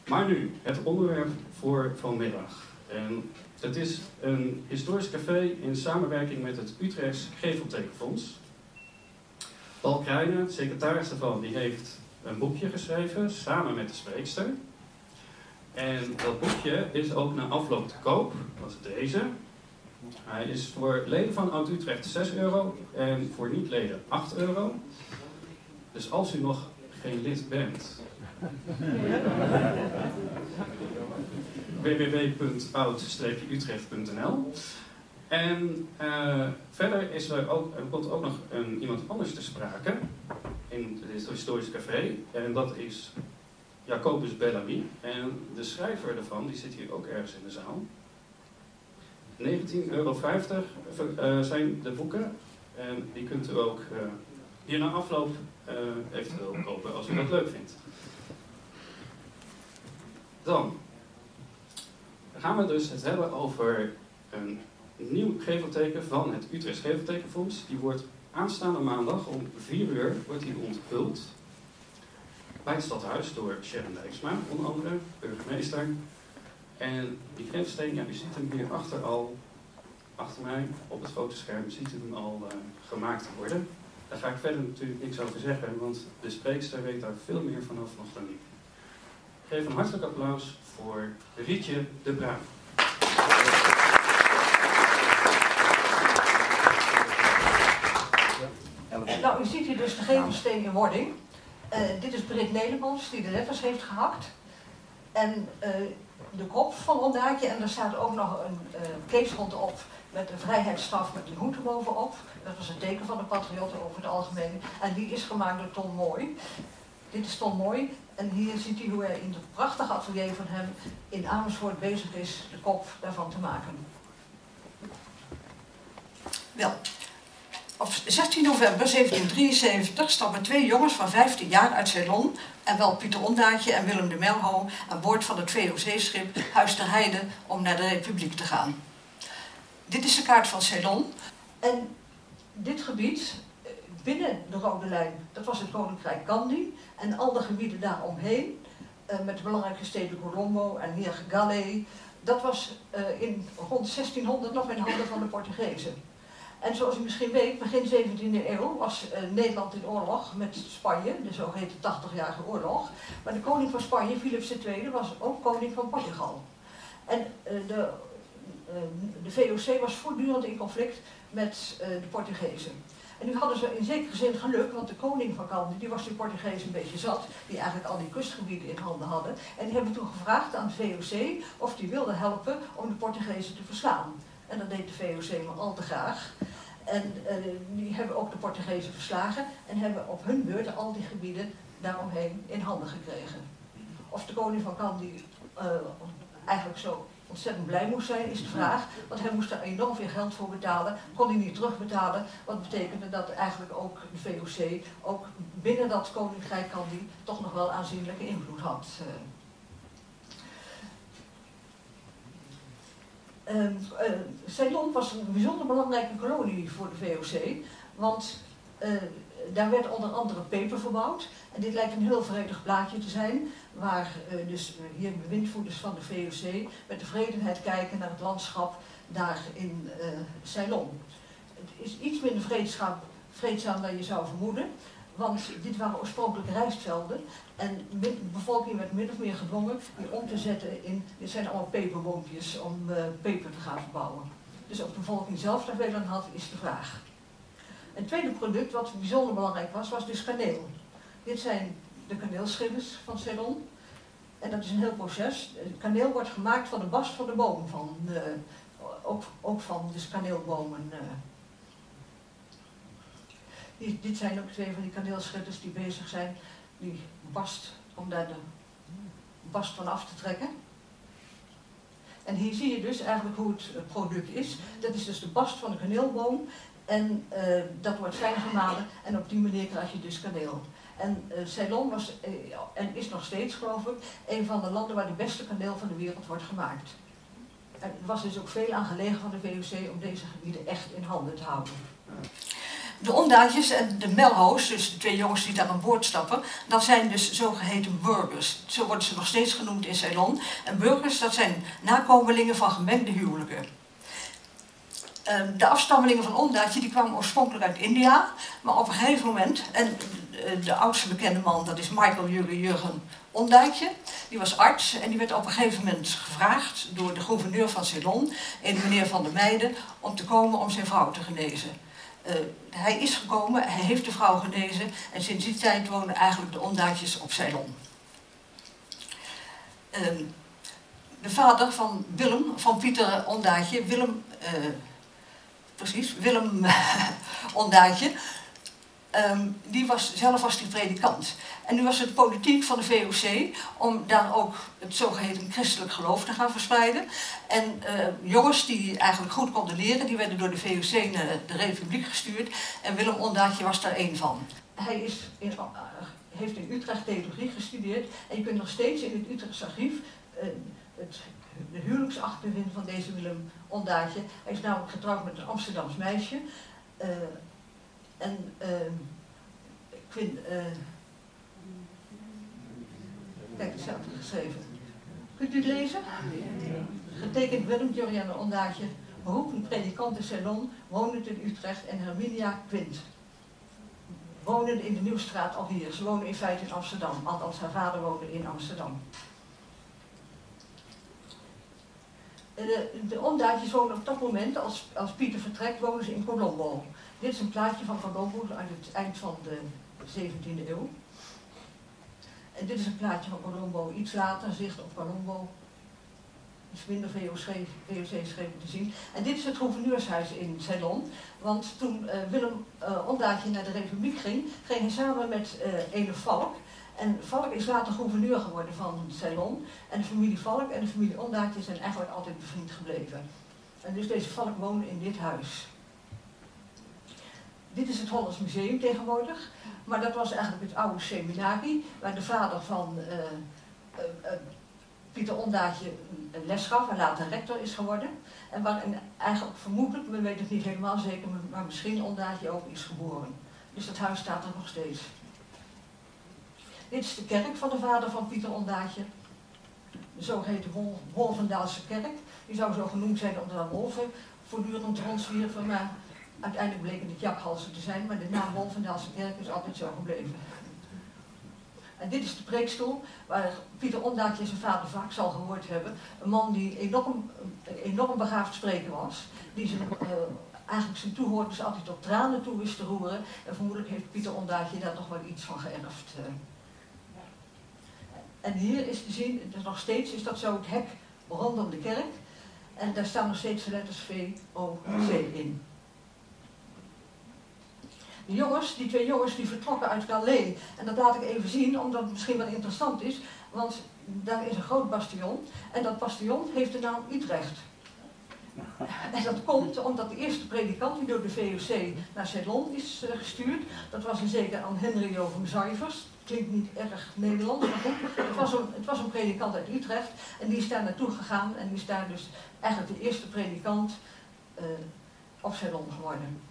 Maar nu, het onderwerp voor vanmiddag. En het is een historisch café in samenwerking met het Utrechts Geveltekenfonds. Paul Krijnen, secretaris daarvan, die heeft een boekje geschreven samen met de spreekster. En dat boekje is ook na afloop te koop, dat is deze. Hij is voor leden van Oud-Utrecht 6 euro en voor niet-leden 8 euro. Dus als u nog geen lid bent, www.oud-utrecht.nl. En verder is er komt ook nog iemand anders te sprake in het historische café. En dat is Jacobus Bellamy. En de schrijver daarvan, die zit hier ook ergens in de zaal. 19,50 euro zijn de boeken. En die kunt u ook hier na afloop eventueel kopen als u dat leuk vindt. Dan gaan we dus het hebben over een nieuw gevelteken van het Utrechts Geveltekenfonds. Die wordt aanstaande maandag om 4 uur wordt die onthuld bij het stadhuis door Sharon Dijksma, onder andere, burgemeester. En die gevelsteen, ja, u ziet hem hier achter mij op het fotoscherm, u ziet hem al gemaakt worden. Daar ga ik verder natuurlijk niks over zeggen, want de spreekster weet daar veel meer vanaf nog dan ik. Ik geef een hartelijk applaus voor Rietje de Bruin. Nou, u ziet hier dus de gevelsteen in wording. Dit is Britt Nedermans die de letters heeft gehakt. En de kop van Rondaatje. En er staat ook nog een keesgrond op met een vrijheidsstaf met een hoed erbovenop. Dat was het teken van de patriotten over het algemeen. En die is gemaakt door Ton Mooi. Dit is Ton Mooi. En hier ziet u hoe hij in het prachtige atelier van hem in Amersfoort bezig is de kop daarvan te maken. Wel. Op 16 november 1773 stappen 2 jongens van 15 jaar uit Ceylon, en wel Pieter Ondaatje en Willem de Melho, aan boord van het VOC-schip Huis ter Heide om naar de Republiek te gaan. Dit is de kaart van Ceylon. En dit gebied, binnen de Rode Lijn, dat was het Koninkrijk Kandy. En al de gebieden daaromheen, met de belangrijke steden Colombo en hier Galé, dat was rond 1600 nog in handen van de Portugezen. En zoals u misschien weet, begin 17e eeuw was Nederland in oorlog met Spanje, de zogeheten 80-jarige oorlog. Maar de koning van Spanje, Philips II, was ook koning van Portugal. En de VOC was voortdurend in conflict met de Portugezen. En nu hadden ze in zekere zin geluk, want de koning van Kandy, die was de Portugezen een beetje zat, die eigenlijk al die kustgebieden in handen hadden. En die hebben toen gevraagd aan de VOC of die wilde helpen om de Portugezen te verslaan. En dat deed de VOC maar al te graag. En die hebben ook de Portugezen verslagen en hebben op hun beurt al die gebieden daaromheen in handen gekregen. Of de koning van Kandy eigenlijk zo ontzettend blij moest zijn, is de vraag. Want hij moest er enorm veel geld voor betalen, kon hij niet terugbetalen. Wat betekende dat eigenlijk ook de VOC, ook binnen dat koninkrijk Kandy, toch nog wel aanzienlijke invloed had. Ceylon was een bijzonder belangrijke kolonie voor de VOC, want daar werd onder andere peper verbouwd. En dit lijkt een heel vredig plaatje te zijn, waar dus hier bewindvoerders van de VOC met tevredenheid kijken naar het landschap daar in Ceylon. Het is iets minder vreedzaam dan je zou vermoeden, want dit waren oorspronkelijk rijstvelden en de bevolking werd min of meer gedwongen die om te zetten in, dit zijn allemaal peperboompjes om peper te gaan verbouwen. Dus of de bevolking zelf daar veel aan had, is de vraag. Een tweede product wat bijzonder belangrijk was, was dus kaneel. Dit zijn de kaneelschillers van Ceylon. En dat is een heel proces. Kaneel wordt gemaakt van de bast van de boom, ook van dus kaneelbomen. Dit zijn ook 2 van die kaneelschutters die bezig zijn die bast, om daar de bast van af te trekken. En hier zie je dus eigenlijk hoe het product is. Dat is dus de bast van de kaneelboom en dat wordt fijn gemalen en op die manier krijg je dus kaneel. En Ceylon was en is nog steeds, geloof ik, een van de landen waar de beste kaneel van de wereld wordt gemaakt. En er was dus ook veel aan gelegen van de VOC om deze gebieden echt in handen te houden. De ondaatjes en de melho's, dus de 2 jongens die daar aan boord stappen, dat zijn dus zogeheten burgers. Zo worden ze nog steeds genoemd in Ceylon. En burgers, dat zijn nakomelingen van gemengde huwelijken. De afstammelingen van Ondaatje die kwamen oorspronkelijk uit India, maar op een gegeven moment, en de oudste bekende man, dat is Michael Jurgen Ondaatje, die was arts en die werd op een gegeven moment gevraagd door de gouverneur van Ceylon, een meneer Van der Meijden, om te komen om zijn vrouw te genezen. Hij is gekomen, hij heeft de vrouw genezen en sinds die tijd wonen eigenlijk de Ondaatjes op Ceylon. De vader van Willem, van Pieter Ondaatje, Willem Ondaatje, zelf was die predikant. En nu was het politiek van de VOC om daar ook het zogeheten christelijk geloof te gaan verspreiden. En jongens die eigenlijk goed konden leren, die werden door de VOC naar de Republiek gestuurd. En Willem Ondaatje was daar één van. Hij heeft in Utrecht theologie gestudeerd. En je kunt nog steeds in het Utrechtse archief de huwelijksakte vinden van deze Willem Ondaatje. Hij is namelijk getrouwd met een Amsterdams meisje. Kijk, het staat er geschreven. Kunt u het lezen? Getekend Willem Jurianne Ondaatje, beroepen predikant in Ceylon, wonend in Utrecht en Herminia Quint. Wonen in de Nieuwstraat al hier. Ze wonen in feite in Amsterdam, althans haar vader woonde in Amsterdam. De Ondaatjes wonen op dat moment, als Pieter vertrekt, wonen ze in Colombo. Dit is een plaatje van Colombo uit het eind van de 17e eeuw. En dit is een plaatje van Colombo iets later, zicht op Colombo. Iets minder VOC-schepen te zien. En dit is het gouverneurshuis in Ceylon. Want toen Willem Ondaatje naar de Republiek ging, ging hij samen met ene Valk. En Valk is later gouverneur geworden van Ceylon. En de familie Valk en de familie Ondaatje zijn eigenlijk altijd bevriend gebleven. En dus deze Valk woonde in dit huis. Dit is het Hollands Museum tegenwoordig. Maar dat was eigenlijk het oude seminarie, waar de vader van Pieter Ondaatje les gaf en later rector is geworden. En waarin eigenlijk vermoedelijk, men weet het niet helemaal zeker, maar misschien Ondaatje ook is geboren. Dus dat huis staat er nog steeds. Dit is de kerk van de vader van Pieter Ondaatje. De zogeheten Wolvendaalse kerk. Die zou zo genoemd zijn omdat er wolven voortdurend rondzwierven, maar uiteindelijk bleken het jakhalzen te zijn, maar de naam Wolvendaalse kerk is altijd zo gebleven. En dit is de preekstoel waar Pieter Ondaatje zijn vader vaak zal gehoord hebben. Een man die enorm begaafd spreker was. Die eigenlijk zijn toehoorders altijd tot tranen toe wist te roeren. En vermoedelijk heeft Pieter Ondaatje daar toch wel iets van geërfd. En hier is te zien, dus nog steeds is dat zo het hek rondom de kerk. En daar staan nog steeds de letters VOC in. Die 2 jongens die vertrokken uit Calais. En dat laat ik even zien, omdat het misschien wel interessant is. Want daar is een groot bastion. En dat bastion heeft de naam Utrecht. En dat komt omdat de eerste predikant die door de VOC naar Ceylon is gestuurd, dat was een zeker aan Henrio van Zuivers. Klinkt niet erg Nederlands, maar goed. Het was een predikant uit Utrecht en die is daar naartoe gegaan en die is daar dus eigenlijk de eerste predikant op Ceylon geworden.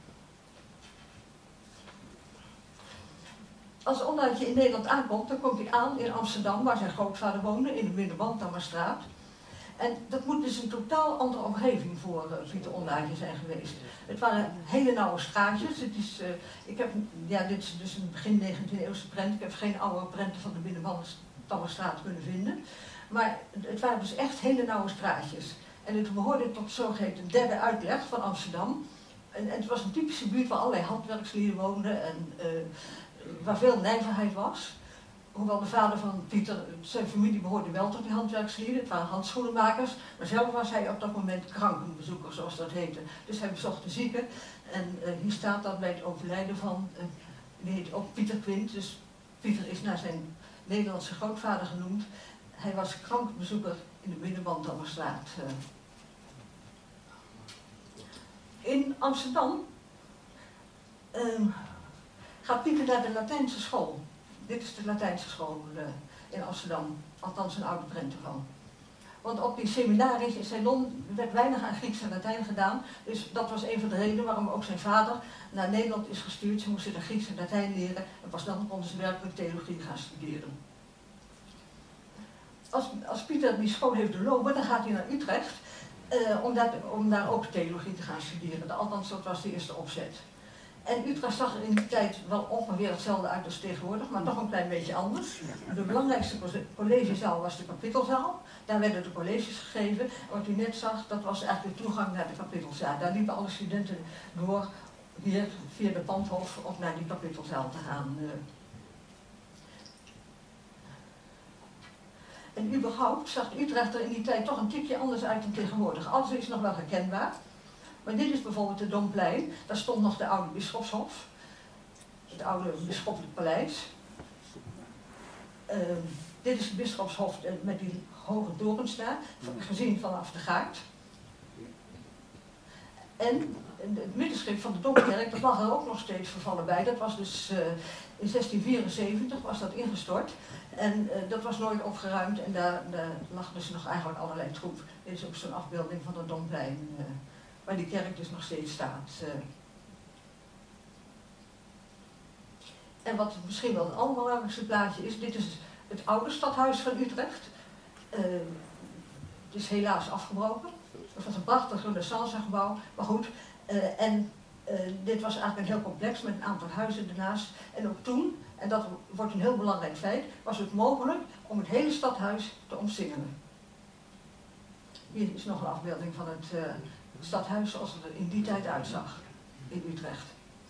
Als Ondaatje in Nederland aankomt, dan komt hij aan in Amsterdam, waar zijn grootvader woonde, in de Binnenbandammerstraat. En dat moet dus een totaal andere omgeving voor Pieter Ondaatje zijn geweest. Het waren hele nauwe straatjes. Dit is dus een begin 19e eeuwse prent. Ik heb geen oude prenten van de Binnenbandammerstraat kunnen vinden. Maar het waren dus echt hele nauwe straatjes. En het behoorde tot zogeheten derde uitleg van Amsterdam. En het was een typische buurt waar allerlei handwerkslieden woonden en waar veel nijverheid was. Hoewel de vader van Pieter, zijn familie behoorde wel tot die handwerkslieden, het waren handschoenenmakers, maar zelf was hij op dat moment krankenbezoeker, zoals dat heette. Dus hij bezocht de zieken en hier staat dat bij het overlijden van, die heet ook Pieter Quint, dus Pieter is naar zijn Nederlandse grootvader genoemd. Hij was krankenbezoeker in de Binnenbandammerstraat. In Amsterdam gaat Pieter naar de Latijnse school. Dit is de Latijnse school in Amsterdam, althans een oude prent ervan. Want op die seminaries in Ceylon werd weinig aan Grieks en Latijn gedaan. Dus dat was een van de redenen waarom ook zijn vader naar Nederland is gestuurd. Ze moesten daar Grieks en Latijn leren en pas dan konden ze werkelijk theologie gaan studeren. Als Pieter die school heeft doorlopen, dan gaat hij naar Utrecht om daar ook theologie te gaan studeren. Althans, dat was de eerste opzet. En Utrecht zag er in die tijd wel ongeveer hetzelfde uit als tegenwoordig, maar toch een klein beetje anders. De belangrijkste collegezaal was de kapittelzaal. Daar werden de colleges gegeven. En wat u net zag, dat was eigenlijk de toegang naar de kapittelzaal. Daar liepen alle studenten door, hier via de pandhof, om naar die kapittelzaal te gaan. En überhaupt zag Utrecht er in die tijd toch een tikje anders uit dan tegenwoordig. Alles is nog wel herkenbaar. Maar dit is bijvoorbeeld het Domplein. Daar stond nog de oude bisschopshof. Het oude bisschoppelijk paleis. Dit is het bisschopshof met die hoge torens daar, gezien vanaf de Gaard. En het middenschip van de Domkerk, dat lag er ook nog steeds vervallen bij. Dat was dus in 1674 was dat ingestort. En dat was nooit opgeruimd en daar lag dus nog eigenlijk allerlei troep. Dit is ook zo'n afbeelding van het Domplein, waar die kerk dus nog steeds staat. En wat misschien wel het allerbelangrijkste plaatje is, dit is het oude stadhuis van Utrecht. Het is helaas afgebroken. Het was een prachtig renaissancegebouw, maar goed. Dit was eigenlijk een heel complex met een aantal huizen ernaast. En ook toen, en dat wordt een heel belangrijk feit, was het mogelijk om het hele stadhuis te omsingelen. Hier is nog een afbeelding van het stadhuis zoals het er in die tijd uitzag in Utrecht.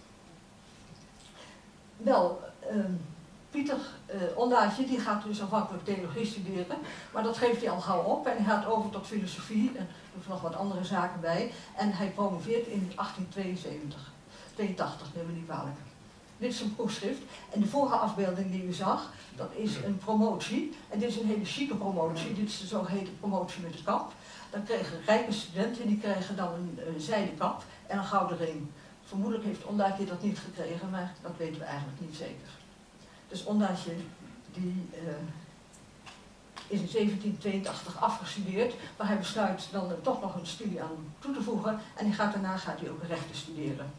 Wel, Pieter Ondaatje die gaat dus aanvankelijk theologie studeren, maar dat geeft hij al gauw op en hij gaat over tot filosofie en doet er nog wat andere zaken bij. En hij promoveert in 1882, neem me niet kwalijk. Dit is een proefschrift en de vorige afbeelding die u zag, dat is een promotie. En dit is een hele chique promotie, dit is de zogeheten promotie met de kap. Dan kregen rijke studenten, die kregen dan een zijden kap en een gouden ring. Vermoedelijk heeft Ondaatje dat niet gekregen, maar dat weten we eigenlijk niet zeker. Dus Ondaatje die is in 1782 afgestudeerd, maar hij besluit dan toch nog een studie aan toe te voegen en daarna gaat hij ook rechten studeren.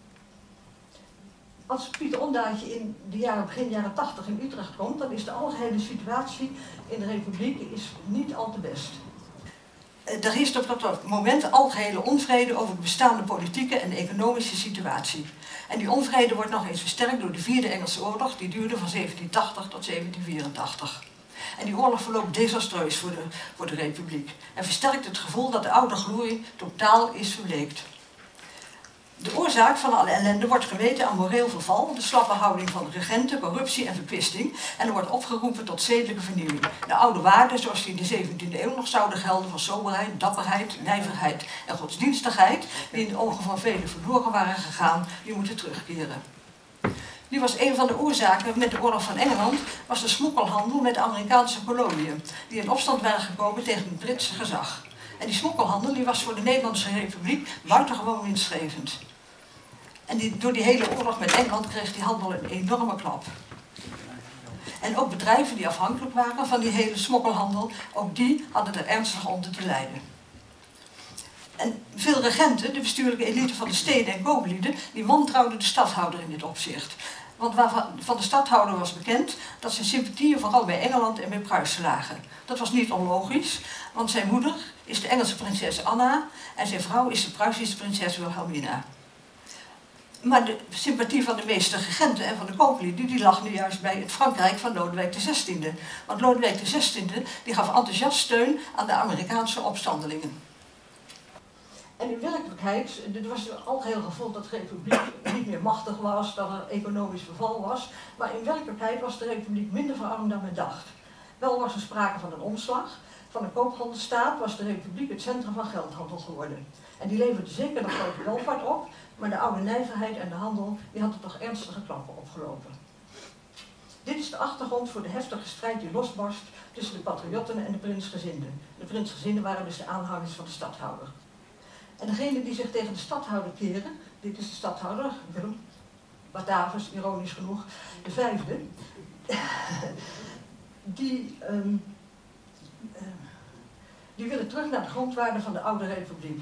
Als Pieter Ondaatje in de begin jaren 80 in Utrecht komt, dan is de algehele situatie in de Republiek niet al te best. Er is op dat moment algehele onvrede over de bestaande politieke en economische situatie. En die onvrede wordt nog eens versterkt door de Vierde Engelse Oorlog, die duurde van 1780 tot 1784. En die oorlog verloopt desastreus voor de Republiek en versterkt het gevoel dat de oude glorie totaal is verbleekt. De oorzaak van alle ellende wordt gemeten aan moreel verval, de slappe houding van de regenten, corruptie en verkwisting. En er wordt opgeroepen tot zedelijke vernieuwing. De oude waarden zoals die in de 17e eeuw nog zouden gelden van soberheid, dapperheid, nijverheid en godsdienstigheid, die in de ogen van velen verloren waren gegaan, die moeten terugkeren. Die was een van de oorzaken met de oorlog van Engeland, was de smokkelhandel met de Amerikaanse koloniën, die in opstand waren gekomen tegen het Britse gezag. En die smokkelhandel die was voor de Nederlandse Republiek buitengewoon winstgevend. En door die hele oorlog met Engeland kreeg die handel een enorme klap. En ook bedrijven die afhankelijk waren van die hele smokkelhandel, ook die hadden er ernstig onder te lijden. En veel regenten, de bestuurlijke elite van de steden en kooplieden, die wantrouwden de stadhouder in dit opzicht. Want van de stadhouder was bekend dat zijn sympathieën vooral bij Engeland en bij Pruisen lagen. Dat was niet onlogisch, want zijn moeder is de Engelse prinses Anna en zijn vrouw is de Pruisische prinses Wilhelmina. Maar de sympathie van de meeste regenten en van de kooplieden die lag nu juist bij het Frankrijk van Lodewijk XVI. Want Lodewijk XVI die gaf enthousiast steun aan de Amerikaanse opstandelingen. En in werkelijkheid, er was een algeheel gevoel dat de Republiek niet meer machtig was, dat er economisch verval was. Maar in werkelijkheid was de Republiek minder verarmd dan men dacht. Wel was er sprake van een omslag. Van een koophandelsstaat was de Republiek het centrum van geldhandel geworden. En die leverde zeker nog grote welvaart op, maar de oude nijverheid en de handel die hadden toch ernstige klappen opgelopen. Dit is de achtergrond voor de heftige strijd die losbarst tussen de patriotten en de prinsgezinden. De prinsgezinden waren dus de aanhangers van de stadhouder. En degene die zich tegen de stadhouder keren, dit is de stadhouder, Willem Batavus, ironisch genoeg, de vijfde, Die willen terug naar de grondwaarden van de oude republiek.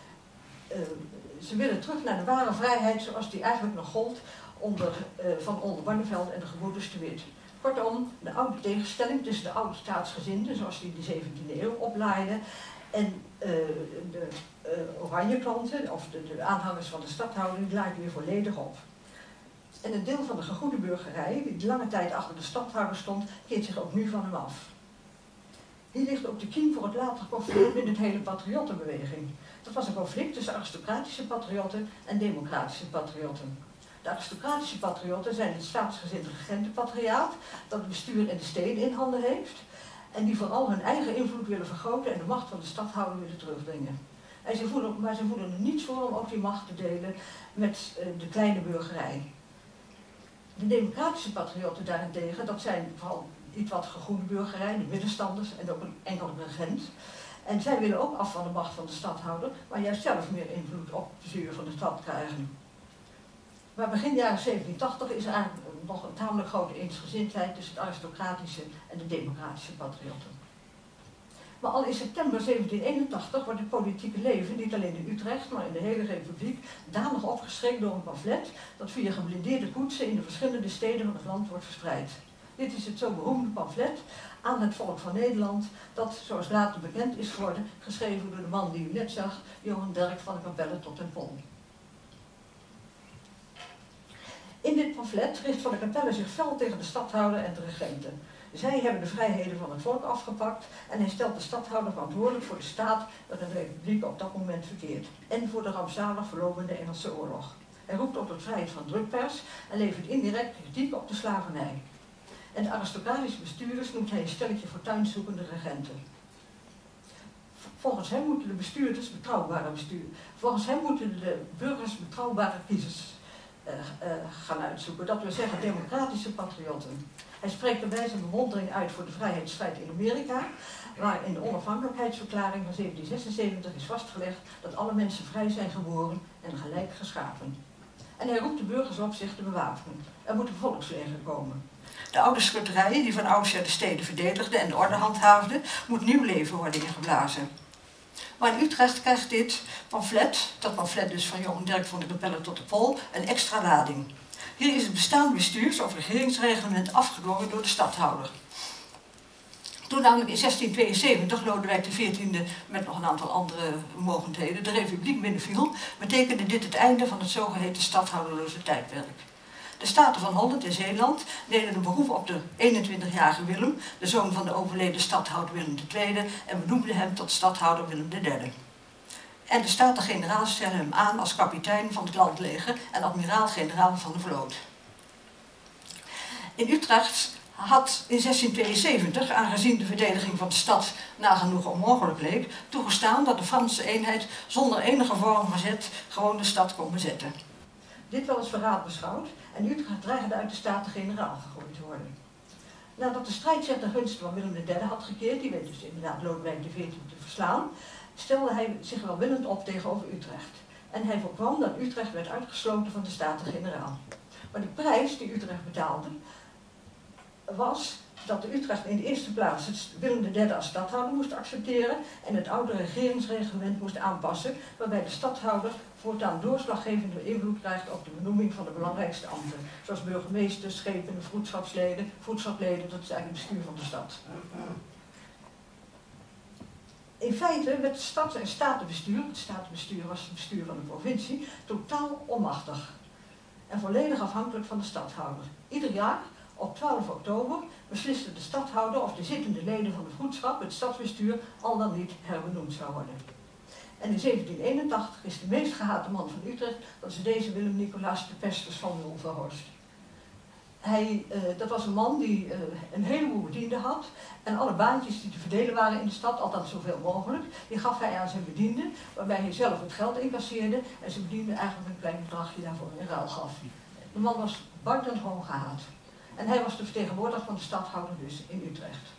Ze willen terug naar de ware vrijheid zoals die eigenlijk nog gold onder Van Oldenbarneveld en de gebroeders de Wit. Kortom, de oude tegenstelling tussen de oude staatsgezinden, zoals die in de 17e eeuw oplaaiden, en de oranje klanten, of de aanhangers van de stadhouder, die lagen weer volledig op. En een deel van de gegoede burgerij, die lange tijd achter de stadhouder stond, keert zich ook nu van hem af. Hier ligt ook de kiem voor het latere conflict binnen de hele patriottenbeweging. Dat was een conflict tussen aristocratische patriotten en democratische patriotten. De aristocratische patriotten zijn het staatsgezinde regentenpatriaat, dat het bestuur in de steden in handen heeft, en die vooral hun eigen invloed willen vergroten en de macht van de stadhouder willen terugdringen. En ze voelen er niets voor om ook die macht te delen met de kleine burgerij. De democratische patriotten daarentegen, dat zijn vooral iets wat gegoede burgerij, de middenstanders en ook een enkele regent. En zij willen ook af van de macht van de stadhouder, maar juist zelf meer invloed op het bestuur van de stad krijgen. Maar begin jaren 1780 is er eigenlijk nog een tamelijk grote eensgezindheid tussen het aristocratische en de democratische patriotten. Maar al in september 1781 wordt het politieke leven, niet alleen in Utrecht, maar in de hele republiek, danig opgeschrikt door een pamflet dat via geblindeerde koetsen in de verschillende steden van het land wordt verspreid. Dit is het zo beroemde pamflet aan het volk van Nederland, dat, zoals later bekend is geworden, geschreven door de man die u net zag, Johan Derk van de Capelle tot den Pol. In dit pamflet richt Van de Capelle zich fel tegen de stadhouder en de regenten. Zij hebben de vrijheden van het volk afgepakt en hij stelt de stadhouder verantwoordelijk voor de staat waarin de republiek op dat moment verkeert en voor de rampzalig verlopende Engelse oorlog. Hij roept op tot vrijheid van drukpers en levert indirect kritiek op de slavernij. En de aristocratische bestuurders noemt hij een stelletje fortuinzoekende regenten. Volgens hem moeten de bestuurders betrouwbare besturen. Volgens hem moeten de burgers betrouwbare kiezers gaan uitzoeken. Dat wil zeggen democratische patriotten. Hij spreekt daarbij zijn bewondering uit voor de vrijheidsstrijd in Amerika, waar in de onafhankelijkheidsverklaring van 1776 is vastgelegd dat alle mensen vrij zijn geboren en gelijk geschapen. En hij roept de burgers op zich te bewapenen. Er moet een volksleger komen. De oude schutterijen die van oudsher de steden verdedigden en de orde handhaafden, moet nieuw leven worden ingeblazen. Maar in Utrecht krijgt dit pamflet, dat pamflet dus van Johan Derk van de Capelle tot de Pol, een extra lading. Hier is het bestaande bestuurs- of regeringsreglement afgedwongen door de stadhouder. Toen namelijk in 1672 Lodewijk XIV met nog een aantal andere mogendheden de republiek binnenviel, betekende dit het einde van het zogeheten stadhouderloze tijdperk. De Staten van Holland en Zeeland deden een beroep op de 21-jarige Willem, de zoon van de overleden stadhouder Willem II, en benoemden hem tot stadhouder Willem III. En de Staten-Generaal stellen hem aan als kapitein van het landleger en admiraal-generaal van de vloot. In Utrecht had in 1672, aangezien de verdediging van de stad nagenoeg onmogelijk bleek, toegestaan dat de Franse eenheid zonder enige vorm van verzet gewoon de stad kon bezetten. Dit wel als verraad beschouwd en Utrecht dreigde uit de Staten-Generaal gegooid te worden. Nadat de strijd zich ten gunste van Willem III had gekeerd, die weet dus inderdaad Lodewijk XIV te verslaan, stelde hij zich welwillend op tegenover Utrecht. En hij voorkwam dat Utrecht werd uitgesloten van de Staten-Generaal. Maar de prijs die Utrecht betaalde, was dat de Utrecht in de eerste plaats Willem III als stadhouder moest accepteren en het oude regeringsreglement moest aanpassen, waarbij de stadhouder voortaan doorslaggevende invloed krijgt op de benoeming van de belangrijkste ambten, zoals burgemeesters, schepenen, vroedschapleden, dat is eigenlijk het bestuur van de stad. In feite werd het stads- en statenbestuur, het statenbestuur was het bestuur van de provincie, totaal onmachtig en volledig afhankelijk van de stadhouder. Ieder jaar op 12 oktober besliste de stadhouder of de zittende leden van de vroedschap, het stadsbestuur, al dan niet herbenoemd zou worden. En in 1781 is de meest gehate man van Utrecht, dat is deze Willem Nicolaas de Pesters van Ulverhorst. Dat was een man die een heleboel bedienden had en alle baantjes die te verdelen waren in de stad, althans zoveel mogelijk, die gaf hij aan zijn bedienden, waarbij hij zelf het geld incasseerde en zijn bedienden eigenlijk een klein bedragje daarvoor in ruil gaf. De man was buitengewoon gehaat. En hij was de vertegenwoordiger van de stadhouder dus in Utrecht.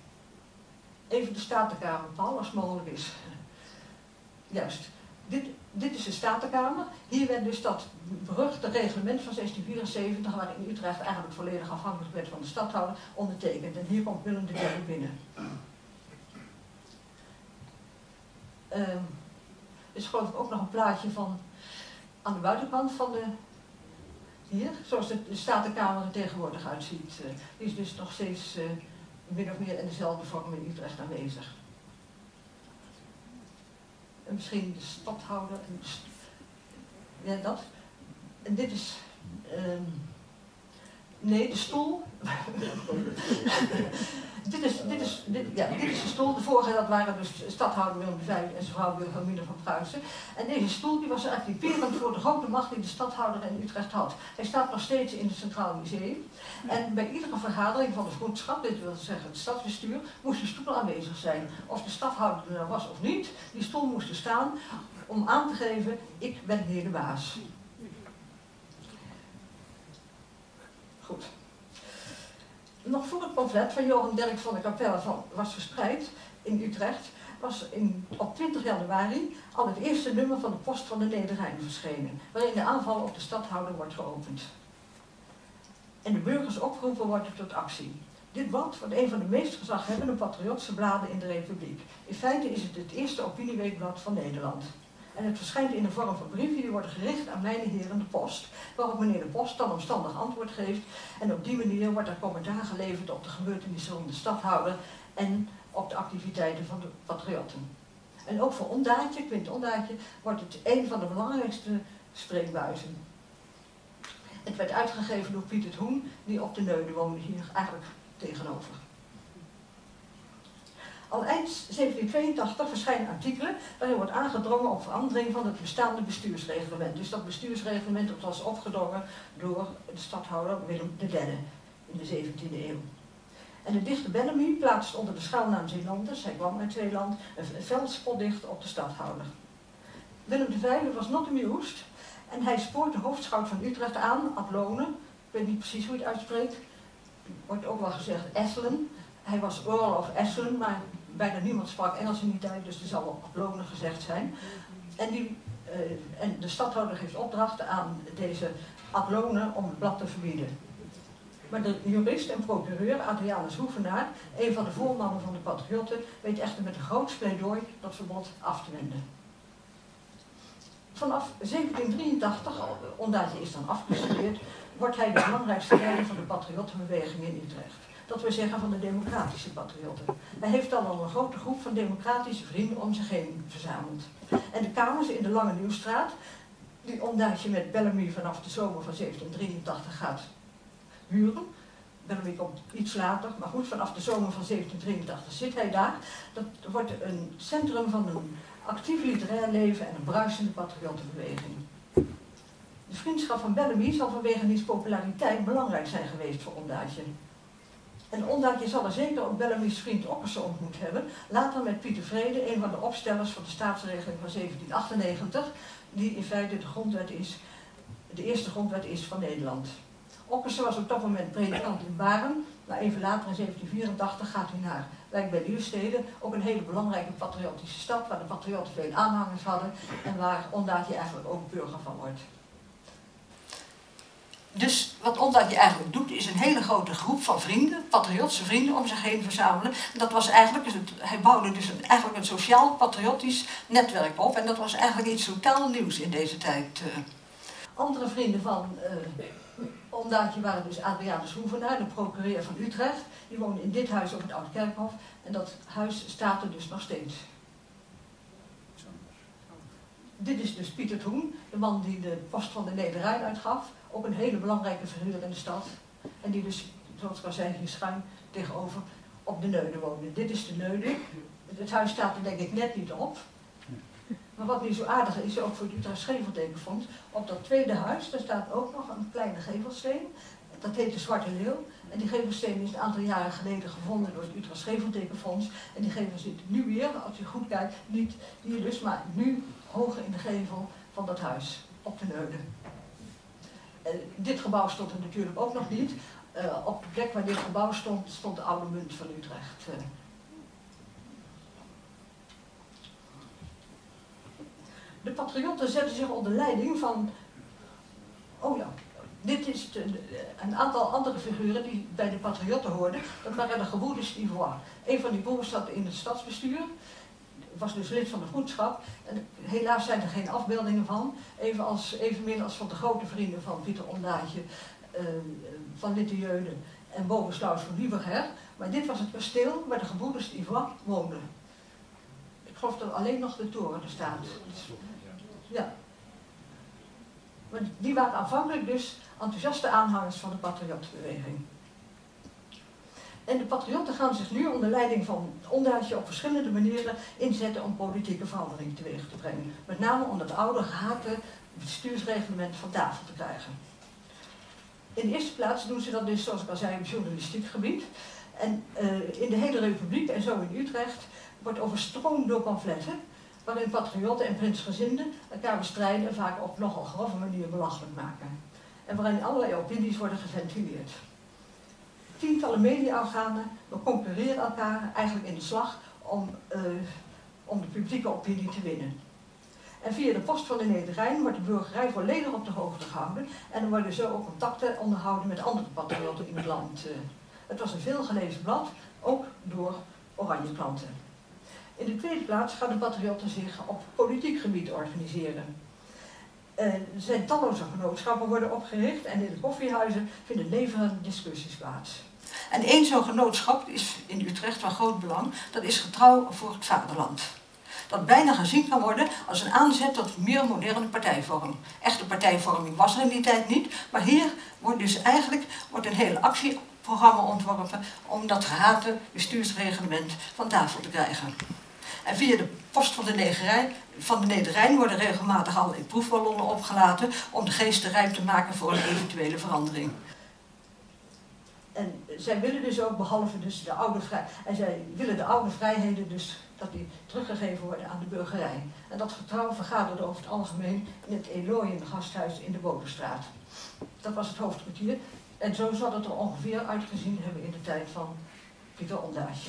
Even de Statenkamer, Paul, als het mogelijk is. Juist. Dit is de Statenkamer. Hier werd dus dat beruchte reglement van 1674, waarin Utrecht eigenlijk volledig afhankelijk werd van de stadhouder, ondertekend. En hier komt Willem III binnen. Er is geloof ik ook nog een plaatje van aan de buitenkant van de... Hier, zoals de Statenkamer er tegenwoordig uitziet. Die is dus nog steeds min of meer in dezelfde vorm in Utrecht aanwezig. En misschien de stadhouder. Ja, dat. En dit is... nee, de stoel. dit is de stoel. De vorige, dat waren dus stadhouder Willem V en zijn vrouw Wilhelmina van Pruisen. En deze stoel die was typerend voor de grote macht die de stadhouder in Utrecht had. Hij staat nog steeds in het Centraal Museum. En bij iedere vergadering van de vroedschap, dit wil zeggen het stadsbestuur, moest de stoel aanwezig zijn. Of de stadhouder er was of niet, die stoel moest er staan om aan te geven, ik ben hier de baas. Goed. Nog voor het pamflet van Johan Derk van de Capelle was verspreid in Utrecht, was op 20 januari al het eerste nummer van de Post van de Nederrijn verschenen, waarin de aanval op de stadhouder wordt geopend. En de burgers opgeroepen worden tot actie. Dit blad wordt een van de meest gezaghebbende patriotse bladen in de Republiek. In feite is het eerste opinieweekblad van Nederland. En het verschijnt in de vorm van brieven die worden gericht aan mijne heren de Post, waarop meneer de Post dan omstandig antwoord geeft. En op die manier wordt er commentaar geleverd op de gebeurtenissen rond de stadhouder en op de activiteiten van de patriotten. En ook voor Ondaatje, Quint Ondaatje, wordt het een van de belangrijkste spreekbuizen. Het werd uitgegeven door Piet het Hoen, die op de Neude woonde, hier eigenlijk tegenover. Al eind 1782 verschijnen artikelen waarin wordt aangedrongen op verandering van het bestaande bestuursreglement. Dus dat bestuursreglement dat was opgedrongen door de stadhouder Willem III in de 17e eeuw. En de dichter Bellamy plaatst onder de schuilnaam Zeelanders, hij kwam uit Zeeland, een veldspotdicht op de stadhouder. Willem V was not amused en hij spoort de hoofdschout van Utrecht aan, Ablonen, ik weet niet precies hoe je het uitspreekt, wordt ook wel gezegd Esselen. Hij was Earl of Esselen, maar bijna niemand sprak Engels in die tijd, dus er zal wel Ablonen gezegd zijn. En de stadhouder geeft opdrachten aan deze Ablonen om het blad te verbieden. Maar de jurist en procureur Adrianus Hoevenaar, een van de voormannen van de patriotten, weet echter met een groot pleidooi dat verbod af te wenden. Vanaf 1783, Ondaatje is dan afgestudeerd, wordt hij de belangrijkste leider van de patriottenbeweging in Utrecht. Dat wil zeggen van de democratische patriotten. Hij heeft dan al een grote groep van democratische vrienden om zich heen verzameld. En de kamers in de Lange Nieuwstraat, die Ondaatje met Bellamy vanaf de zomer van 1783 gaat huren. Bellamy komt iets later, maar goed, vanaf de zomer van 1783 zit hij daar. Dat wordt een centrum van een actief literair leven en een bruisende patriottenbeweging. De vriendschap van Bellamy zal vanwege diens populariteit belangrijk zijn geweest voor Ondaatje. En Ondaatje zal er zeker ook Bellamy's vriend Oppersen ontmoet hebben, later met Pieter Vrede, een van de opstellers van de staatsregeling van 1798, die in feite de eerste grondwet is van Nederland. Oppersen was op dat moment predikant in Baren, maar even later in 1784 gaat hij naar Wijk bij Duurstede, ook een hele belangrijke patriotische stad, waar de patriotten veel aanhangers hadden en waar Ondaatje eigenlijk ook burger van wordt. Dus wat Ondaatje eigenlijk doet, is een hele grote groep van vrienden, patriotse vrienden, om zich heen verzamelen. En dat was eigenlijk, hij bouwde dus eigenlijk een sociaal-patriotisch netwerk op. En dat was eigenlijk iets totaal nieuws in deze tijd. Andere vrienden van Ondaatje waren dus Adrianus Hoevenaar, de procureur van Utrecht. Die woonde in dit huis op het Oud-Kerkhof. En dat huis staat er dus nog steeds. Dit is dus Piet het Hoen, de man die de Post van de Nederrijn uitgaf. Ook een hele belangrijke figuur in de stad. En die dus, zoals ik al zei, hier schuin tegenover op de Neude woonde. Dit is de Neude. Het huis staat er denk ik net niet op. Maar wat nu zo aardig is, ook voor het Utrecht Geveltekenfonds, op dat tweede huis, daar staat ook nog een kleine gevelsteen. Dat heet de Zwarte Leeuw. En die gevelsteen is een aantal jaren geleden gevonden door het Utrecht Geveltekenfonds. En die gevel zit nu weer, als je goed kijkt, niet hier dus, maar nu hoger in de gevel van dat huis, op de Neude. Dit gebouw stond er natuurlijk ook nog niet. Op de plek waar dit gebouw stond, stond de oude munt van Utrecht. De patriotten zetten zich onder leiding van, oh ja, dit is een aantal andere figuren die bij de patriotten hoorden. Dat waren de gebroeders d'Ivoire. Een van die broers zat in het stadsbestuur, was dus lid van de Vroedschap. En helaas zijn er geen afbeeldingen van, evenmin als van de grote vrienden van Pieter Ondaatje, van Litte-Jeugde en Bovenslaus van Lieberher. Maar dit was het kasteel waar de gebroeders d'Ivoire woonden. Ik geloof dat alleen nog de toren er staat. Ja. Maar die waren aanvankelijk dus enthousiaste aanhangers van de patriottenbeweging. En de patriotten gaan zich nu onder leiding van Ondaatje op verschillende manieren inzetten om politieke verandering teweeg te brengen. Met name om het oude gehate bestuursreglement van tafel te krijgen. In de eerste plaats doen ze dat dus, zoals ik al zei, op journalistiek gebied. En in de hele Republiek en zo in Utrecht wordt overstroomd door pamfletten waarin patriotten en prinsgezinden elkaar bestrijden en vaak op nogal grove manier belachelijk maken. En waarin allerlei opinies worden geventileerd. Tientallen mediaorganen concurreren elkaar eigenlijk in de slag om de publieke opinie te winnen. En via de Post van de Nederrijn wordt de burgerij volledig op de hoogte gehouden en er worden zo ook contacten onderhouden met andere patriotten in het land. Het was een veelgelezen blad, ook door oranje klanten. In de tweede plaats gaan de patriotten zich op politiek gebied organiseren. Er zijn talloze genootschappen worden opgericht en in de koffiehuizen vinden levendige discussies plaats. En één zo'n genootschap is in Utrecht van groot belang, dat is Getrouw voor het Vaderland. Dat bijna gezien kan worden als een aanzet tot meer moderne partijvorm. Echte partijvorming was er in die tijd niet, maar hier wordt dus eigenlijk een hele actieprogramma ontworpen om dat gehate bestuursreglement van tafel te krijgen. En via de Post van de Nederrijn worden regelmatig allerlei proefballonnen opgelaten om de geesten rijp te maken voor een eventuele verandering. En zij willen dus ook, behalve dus de oude vrijheden dus, dat die teruggegeven worden aan de burgerij. En dat vertrouwen vergaderde over het algemeen in het Elooiende gasthuis in de Bodenstraat. Dat was het hoofdkwartier. En zo zal het er ongeveer uitgezien hebben in de tijd van Pieter Ondaatje.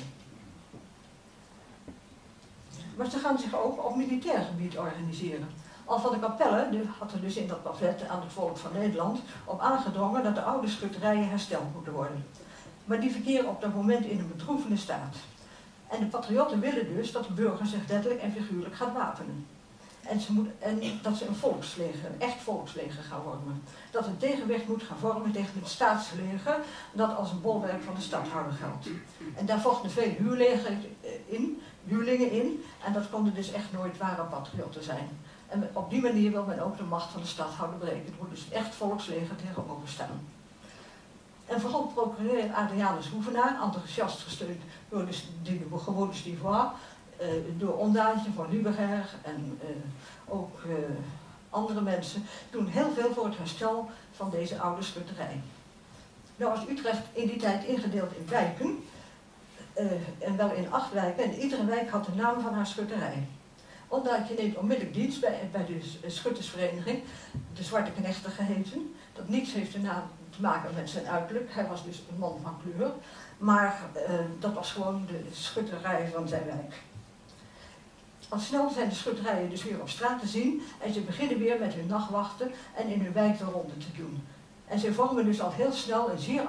Maar ze gaan zich ook op militair gebied organiseren. Al van de Capelle had er dus in dat pamflet aan het volk van Nederland op aangedrongen dat de oude schutterijen hersteld moeten worden. Maar die verkeren op dat moment in een bedroevende staat. En de patriotten willen dus dat de burger zich letterlijk en figuurlijk gaat wapenen. En dat ze een volksleger, een echt volksleger gaan vormen. Dat een tegenwicht moet gaan vormen tegen het staatsleger dat als een bolwerk van de stadhouder geldt. En daar vochten veel huurlingen in en dat konden dus echt nooit ware patriotten zijn. En op die manier wil men ook de macht van de stadhouder breken. Er moet dus echt volksleger tegenover staan. En vooral procureur Adrianus Hoevenaar, enthousiast gesteund door de gebroeders d'Ivoire, door Ondaatje van Lieberher en ook andere mensen, doen heel veel voor het herstel van deze oude schutterij. Nou was Utrecht in die tijd ingedeeld in wijken, en wel in 8 wijken, en iedere wijk had de naam van haar schutterij. Ondaatje neemt onmiddellijk dienst bij de schuttersvereniging, de Zwarte Knechten geheten, dat niets heeft te maken met zijn uiterlijk, hij was dus een man van kleur, maar dat was gewoon de schutterij van zijn wijk. Al snel zijn de schutterijen dus weer op straat te zien en ze beginnen weer met hun nachtwachten en in hun wijk de ronde te doen. En ze vormen dus al heel snel een zeer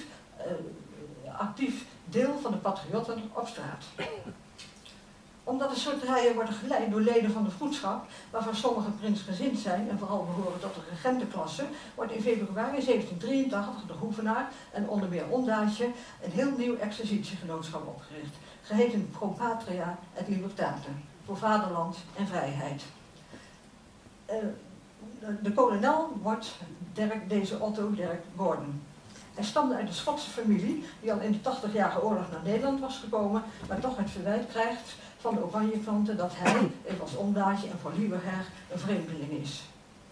actief deel van de patriotten op straat. Omdat de schutterijen worden geleid door leden van de Vroedschap, waarvan sommigen prinsgezind zijn en vooral behoren tot de regentenklasse, wordt in februari 1783 door Hoevenaar en onder meer Ondaatje een heel nieuw exercitiegenootschap opgericht, geheten Pro Patria et Libertate, voor vaderland en vrijheid. De kolonel wordt deze Otto Dirk Gordon. Hij stamde uit een Schotse familie die al in de 80-jarige oorlog naar Nederland was gekomen, maar toch het verwijt krijgt van de Oranjeklanten dat hij, evenals Ondaatje en Van Lieberher, een vreemdeling is.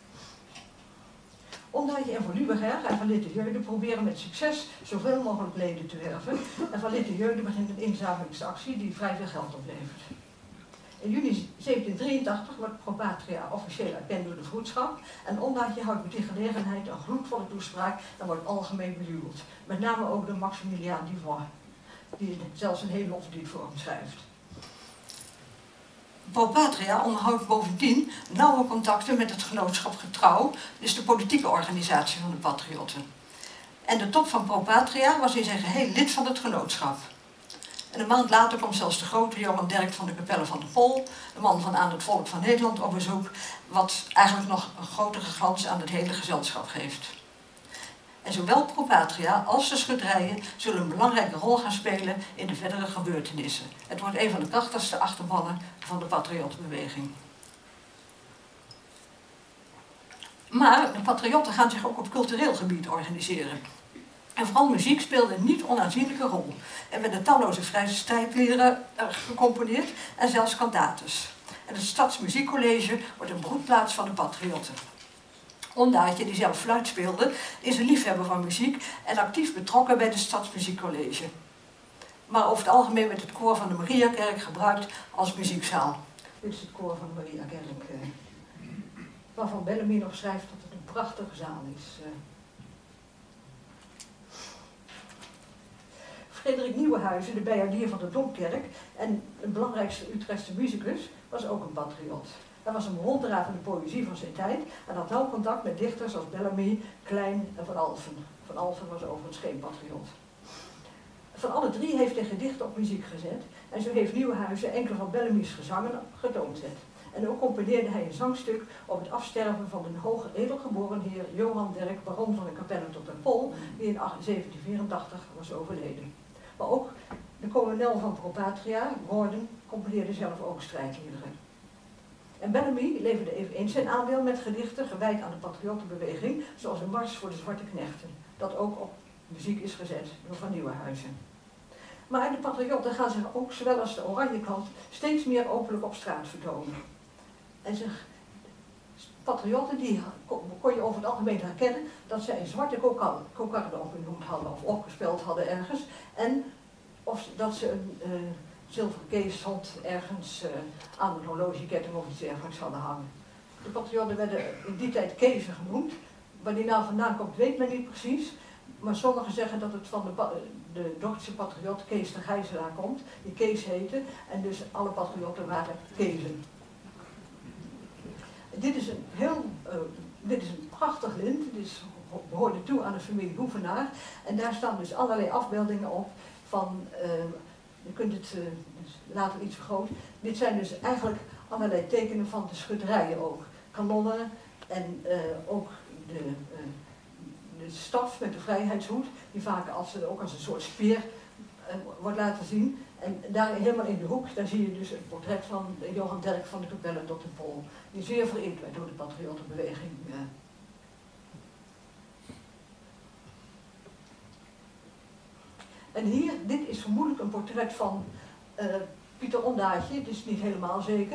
Ondaatje en Van Lieberher en Van Litte-Jeugde proberen met succes zoveel mogelijk leden te werven en Van Litte-Jeugde begint een inzamelingsactie die vrij veel geld oplevert. In juni 1783 wordt Pro Patria officieel erkend door de Vroedschap en Ondaatje houdt met die gelegenheid een gloedvolle toespraak en wordt algemeen bejubeld. Met name ook door Maximiliaan d'Ivoire, die zelfs een heel loflied voor hem schrijft. Pro Patria onderhoudt bovendien nauwe contacten met het genootschap Getrouw, dus de politieke organisatie van de patriotten. En de top van Pro Patria was in zijn geheel lid van het genootschap. En een maand later komt zelfs de grote Johan Derk van de Kapelle van de Pol, de man van Aan het Volk van Nederland, op bezoek, wat eigenlijk nog een grotere glans aan het hele gezelschap geeft. En zowel Pro Patria als de schutterijen zullen een belangrijke rol gaan spelen in de verdere gebeurtenissen. Het wordt een van de krachtigste achterbannen van de patriottenbeweging. Maar de patriotten gaan zich ook op cultureel gebied organiseren. En vooral muziek speelde een niet onaanzienlijke rol. Er werden talloze vrije strijdliederen gecomponeerd en zelfs cantates. En het Stadsmuziekcollege wordt een broedplaats van de patriotten. Ondaatje, die zelf fluit speelde, is een liefhebber van muziek en actief betrokken bij het Stadsmuziekcollege. Maar over het algemeen werd het koor van de Mariakerk gebruikt als muziekzaal. Dit is het koor van de Mariakerk, waarvan Bellamy nog schrijft dat het een prachtige zaal is. Frederik Nieuwenhuizen, de bijaardier van de Domkerk en een belangrijkste Utrechtse muzikus, was ook een patriot. Hij was een bewonderaar van de poëzie van zijn tijd en had nauw contact met dichters als Bellamy, Klein en Van Alphen. Van Alphen was overigens geen patriot. Van alle drie heeft hij gedichten op muziek gezet en zo heeft Nieuwenhuizen enkele van Bellamy's gezangen getoonzet. En ook componeerde hij een zangstuk op het afsterven van een hoge edelgeboren heer Johan Derk, baron van de Kapelle tot den Pol, die in 1784 was overleden. Maar ook de kolonel van Pro Patria, Gordon, componeerde zelf ook strijdliederen. En Bellamy leverde eveneens zijn aandeel met gedichten gewijd aan de patriottenbeweging, zoals een mars voor de zwarte knechten, dat ook op muziek is gezet door Van Nieuwenhuizen. Maar de patriotten gaan zich ook, zowel als de oranje kant, steeds meer openlijk op straat vertonen. En patriotten die kon je over het algemeen herkennen dat zij een zwarte kokarde opgenoemd hadden of opgespeld hadden ergens. En of dat ze een zilveren keeshond ergens aan een horlogeketting of iets dergelijks hadden hangen. De patriotten werden in die tijd kezen genoemd. Waar die nou vandaan komt weet men niet precies. Maar sommigen zeggen dat het van de Dordtse patriot Kees de Gijzelaar komt. Die Kees heette en dus alle patriotten waren Kezen. Dit is een prachtig lint, dit behoorde toe aan de familie Hoevenaar. En daar staan dus allerlei afbeeldingen op van, je kunt het later iets vergroten. Dit zijn dus eigenlijk allerlei tekenen van de schutterijen ook. Kanonnen en ook de staf met de vrijheidshoed, die vaak ook als een soort speer wordt laten zien. En daar helemaal in de hoek, daar zie je dus het portret van Johan Derk van de Kapelle tot den Pol, die zeer vereerd werd door de patriottenbeweging. En hier, dit is vermoedelijk een portret van Pieter Ondaatje, het is niet helemaal zeker.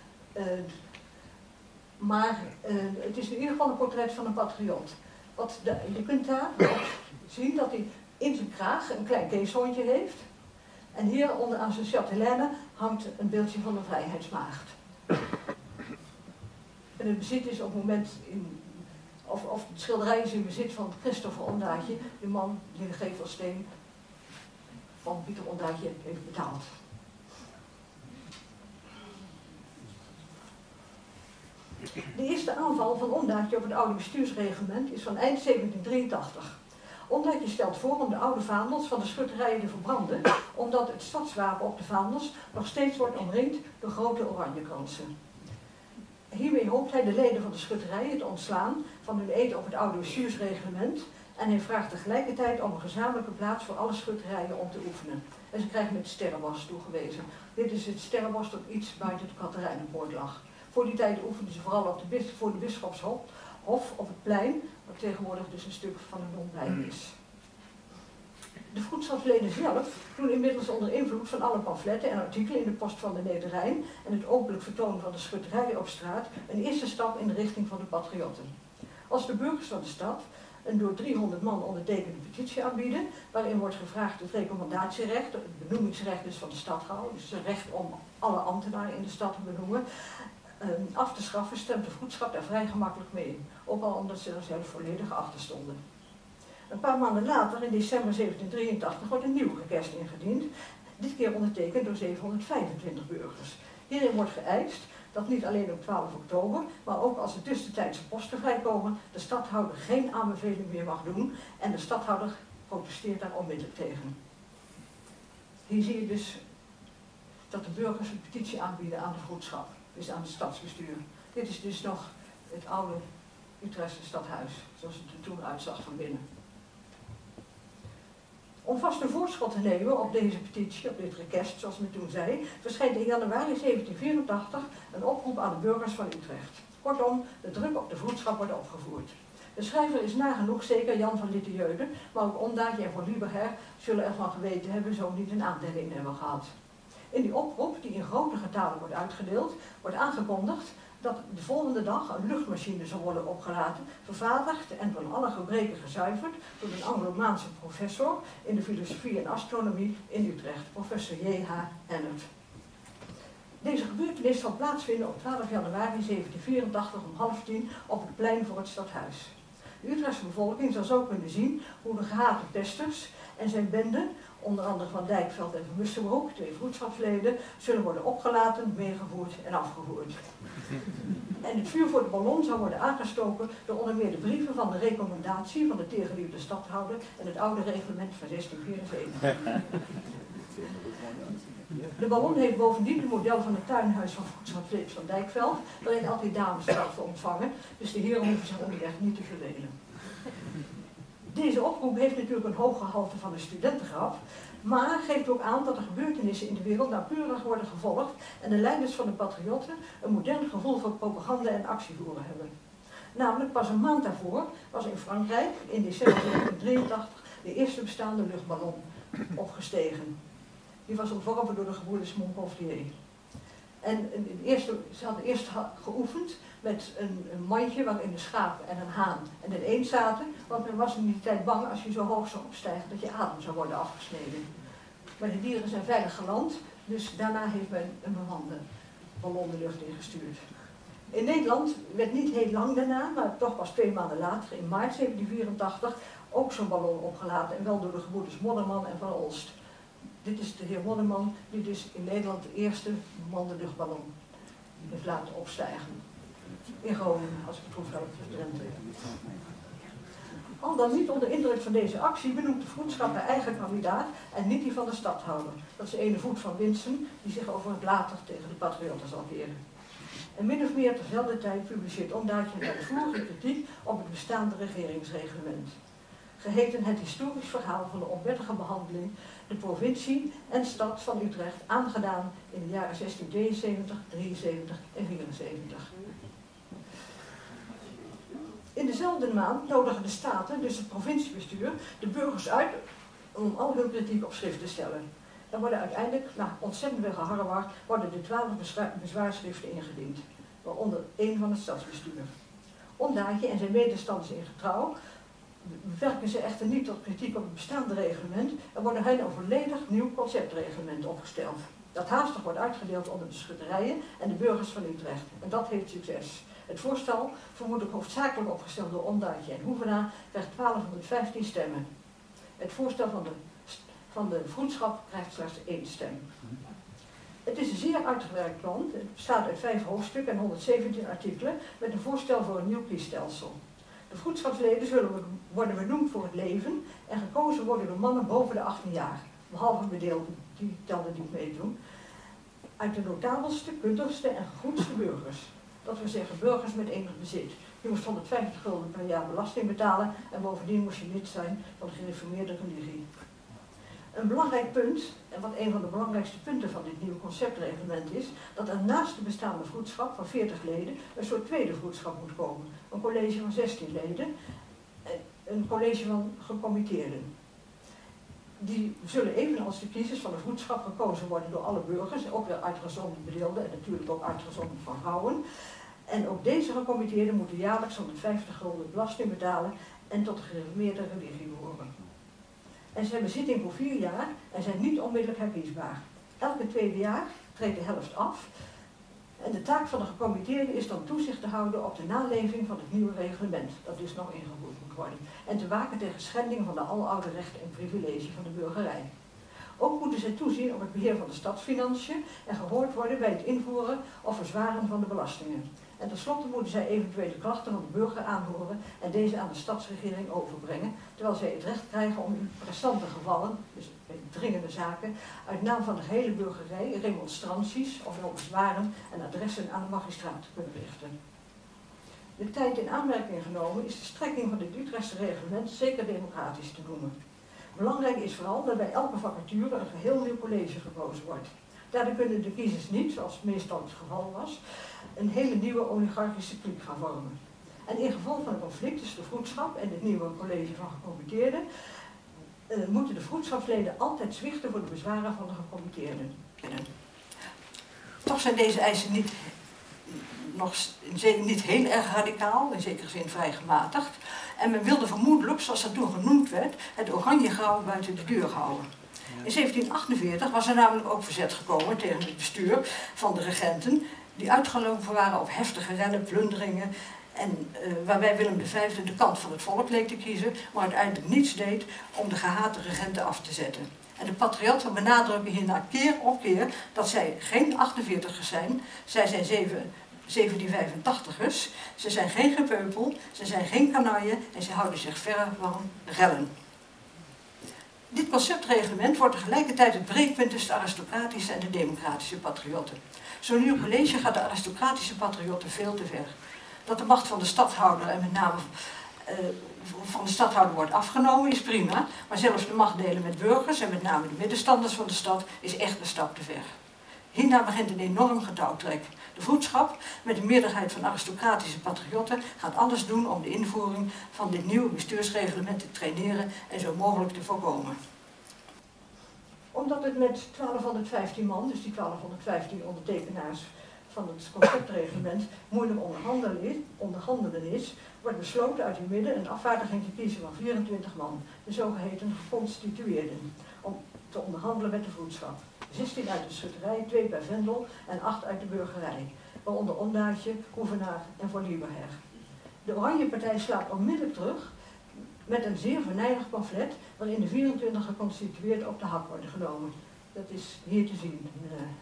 Maar het is in ieder geval een portret van een patriot. Je kunt daar zien dat hij in zijn kraag een klein keeshondje heeft. En hier onderaan zijn chatelaine hangt een beeldje van de vrijheidsmaagd. En het bezit is op het moment, of het schilderij is in bezit van Christopher Ondaatje, de man die de gevelsteen van Pieter Ondaatje heeft betaald. De eerste aanval van Ondaatje op het oude bestuursreglement is van eind 1783. Ondaatje stelt voor om de oude vaandels van de schutterijen te verbranden, omdat het stadswapen op de vaandels nog steeds wordt omringd door grote oranjekransen. Hiermee hoopt hij de leden van de schutterijen te ontslaan van hun eed op het oude bestuursreglement en hij vraagt tegelijkertijd om een gezamenlijke plaats voor alle schutterijen om te oefenen. En ze krijgen het Sterrenbos toegewezen. Dit is het Sterrenbos dat iets buiten de Katerijnenpoort lag. Voor die tijd oefenden ze vooral voor de Bisschopshof of op het plein, wat tegenwoordig dus een stuk van een Domplein is. De vroedschapsleden zelf doen inmiddels onder invloed van alle pamfletten en artikelen in de Post van de Nederrijn en het openlijk vertonen van de schutterijen op straat een eerste stap in de richting van de patriotten. Als de burgers van de stad een door 300 man ondertekende petitie aanbieden, waarin wordt gevraagd het recommandatierecht, het benoemingsrecht dus van de stadhouder, dus het recht om alle ambtenaren in de stad te benoemen, af te schaffen, stemt de vroedschap daar vrij gemakkelijk mee, ook al omdat ze er zelf volledig achter stonden. Een paar maanden later, in december 1783, wordt een nieuw request ingediend, dit keer ondertekend door 725 burgers. Hierin wordt geëist dat niet alleen op 12 oktober, maar ook als er tussentijdse posten vrijkomen, de stadhouder geen aanbeveling meer mag doen en de stadhouder protesteert daar onmiddellijk tegen. Hier zie je dus dat de burgers een petitie aanbieden aan de vroedschap, dus aan het stadsbestuur. Dit is dus nog het oude Utrechtse stadhuis, zoals het er toen uitzag van binnen. Om vast een voorschot te nemen op deze petitie, op dit request, zoals men toen zei, verschijnt in januari 1784 een oproep aan de burgers van Utrecht. Kortom, de druk op de vroedschap wordt opgevoerd. De schrijver is nagenoeg zeker Jan van Littejeude, maar ook Ondaatje en Van Lieberher zullen ervan geweten hebben, zo niet een aandeel in hebben gehad. In die oproep, die in grote getalen wordt uitgedeeld, wordt aangekondigd dat de volgende dag een luchtmachine zal worden opgelaten, vervaardigd en van alle gebreken gezuiverd door een Anglo-Maanse professor in de filosofie en astronomie in Utrecht, professor J.H. Ennert. Deze gebeurtenis zal plaatsvinden op 12 januari 1784 om 9:30 op het plein voor het stadhuis. De Utrechtse bevolking zal zo kunnen zien hoe de gehate pesters en zijn bende, onder andere Van Dijkveld en Van Musselbroek, 2 vroedschapsleden, zullen worden opgelaten, meegevoerd en afgevoerd. En het vuur voor de ballon zal worden aangestoken door onder meer de brieven van de recommendatie van de teergeliefde stadhouder en het oude reglement van 1674. De ballon heeft bovendien het model van het tuinhuis van vroedschapslid Van Dijkveld, waarin altijd dames te ontvangen, dus de heren hoeven zich onderweg niet te vervelen. Deze oproep heeft natuurlijk een hoog gehalte van een studentengrap, maar geeft ook aan dat de gebeurtenissen in de wereld nauwkeurig worden gevolgd en de leiders van de patriotten een modern gevoel voor propaganda en actievoeren hebben. Namelijk pas een maand daarvoor was in Frankrijk in december 1983 de eerste bestaande luchtballon opgestegen. Die was ontworpen door de gebroeders Montgolfier. En ze hadden eerst geoefend met een mandje waarin de schaap en een haan en een eend zaten, want men was in die tijd bang als je zo hoog zou opstijgen dat je adem zou worden afgesneden. Maar de dieren zijn veilig geland, dus daarna heeft men een bemande ballon de lucht ingestuurd. In Nederland werd niet heel lang daarna, maar toch pas 2 maanden later, in maart 1784, ook zo'n ballon opgelaten en wel door de gebroeders Modderman en Van Olst. Dit is de heer Modderman die dus in Nederland de eerste bemande luchtballon heeft laten opstijgen. In Groningen, als ik het goed heb, Drenthe. Al dan niet onder indruk van deze actie benoemt de vroedschap haar eigen kandidaat en niet die van de stadhouder. Dat is de ene voet van Winsen die zich over het later tegen de patriotten zal keren. En min of meer terzelfde tijd publiceert Ondaatje een uitvoerige kritiek op het bestaande regeringsreglement. Geheten het historisch verhaal van de onwettige behandeling de provincie en stad van Utrecht aangedaan in de jaren 1672, 73 en 74. In dezelfde maand nodigen de Staten, dus het provinciebestuur, de burgers uit om al hun kritiek op schrift te stellen. Dan worden uiteindelijk, na ontzettend veel geharrewar, worden de 12 bezwaarschriften ingediend, waaronder 1 van het stadsbestuur. Ondaatje en zijn medestanders in getrouw beperken ze echter niet tot kritiek op het bestaande reglement en worden hen een volledig nieuw conceptreglement opgesteld. Dat haastig wordt uitgedeeld onder de schutterijen en de burgers van Utrecht. En dat heeft succes. Het voorstel, vermoedelijk hoofdzakelijk opgesteld door Ondaatje en Hoevenaar, krijgt 1215 stemmen. Het voorstel van de vroedschap krijgt slechts 1 stem. Het is een zeer uitgewerkt plan. Het bestaat uit 5 hoofdstukken en 117 artikelen met een voorstel voor een nieuw kiesstelsel. De vroedschapsleden zullen worden benoemd voor het leven en gekozen worden door mannen boven de 18 jaar, behalve bedeelden, die telden niet meedoen, uit de notabelste, kundigste en gegoedste burgers. Dat wil zeggen burgers met enig bezit. Je moest 150 gulden per jaar belasting betalen en bovendien moest je lid zijn van de gereformeerde religie. Een belangrijk punt, en wat een van de belangrijkste punten van dit nieuwe conceptreglement is, dat er naast de bestaande vroedschap van 40 leden een soort tweede vroedschap moet komen. Een college van 16 leden, een college van gecommitteerden. Die zullen evenals de kiezers van de vroedschap gekozen worden door alle burgers, ook weer uitgezonderd bedeelden en natuurlijk ook uitgezonderd van vrouwen. En ook deze gecommitteerden moeten jaarlijks 150 gulden belasting betalen en tot de gereformeerde religie behoren. En ze hebben zitting voor 4 jaar en zijn niet onmiddellijk herkiesbaar. Elke 2e jaar treedt de helft af. En de taak van de gecommitteerden is dan toezicht te houden op de naleving van het nieuwe reglement, dat dus nog ingevoerd moet worden. En te waken tegen schending van de aloude rechten en privileges van de burgerij. Ook moeten zij toezien op het beheer van de stadsfinanciën en gehoord worden bij het invoeren of verzwaren van de belastingen. En tenslotte moeten zij eventuele klachten van de burger aanhoren en deze aan de stadsregering overbrengen, terwijl zij het recht krijgen om in pressante gevallen, dus dringende zaken, uit naam van de hele burgerij remonstranties of bezwaren en adressen aan de magistraat te kunnen richten. De tijd in aanmerking genomen is de strekking van dit Utrechtse reglement zeker democratisch te noemen. Belangrijk is vooral dat bij elke vacature een geheel nieuw college gekozen wordt. Daardoor kunnen de kiezers niet, zoals meestal het geval was, een hele nieuwe oligarchische kliek gaan vormen. En in geval van een conflict tussen de vroedschap en het nieuwe college van gecommitteerden, moeten de vroedschapsleden altijd zwichten voor de bezwaren van de gecommitteerden. Toch zijn deze eisen niet heel erg radicaal, in zekere zin vrij gematigd. En men wilde vermoedelijk, zoals dat toen genoemd werd, het oranje-grauw buiten de deur houden. In 1748 was er namelijk ook verzet gekomen tegen het bestuur van de regenten, die uitgelopen waren op heftige rellen, plunderingen, en waarbij Willem V de kant van het volk leek te kiezen, maar uiteindelijk niets deed om de gehate regenten af te zetten. En de patriotten benadrukken hierna keer op keer dat zij geen 48ers zijn, zij zijn 1785ers, ze zijn geen gepeupel, ze zijn geen kanaille en ze houden zich verre van rellen. Dit conceptreglement wordt tegelijkertijd het breekpunt tussen de aristocratische en de democratische patriotten. Zo'n nieuw college gaat de aristocratische patriotten veel te ver. Dat de macht van de stadhouder en met name van de stadhouder wordt afgenomen is prima, maar zelfs de macht delen met burgers en met name de middenstanders van de stad is echt een stap te ver. Hierna begint een enorm getouwtrek. De vroedschap, met een meerderheid van aristocratische patriotten, gaat alles doen om de invoering van dit nieuwe bestuursreglement te traineren en zo mogelijk te voorkomen. Omdat het met 1215 man, dus die 1215 ondertekenaars van het conceptreglement, moeilijk onderhandelen is, wordt besloten uit hun midden een afvaardiging te kiezen van 24 man, de zogeheten geconstitueerden, om te onderhandelen met de vroedschap. 16 uit de schutterij, 2 bij Vendel en 8 uit de burgerij, waaronder Ondaatje, Hoevenaar en Van Lieberherr. De Oranje Partij slaat onmiddellijk terug met een zeer venijnig pamflet waarin de 24 geconstitueerden op de hak worden genomen. Dat is hier te zien.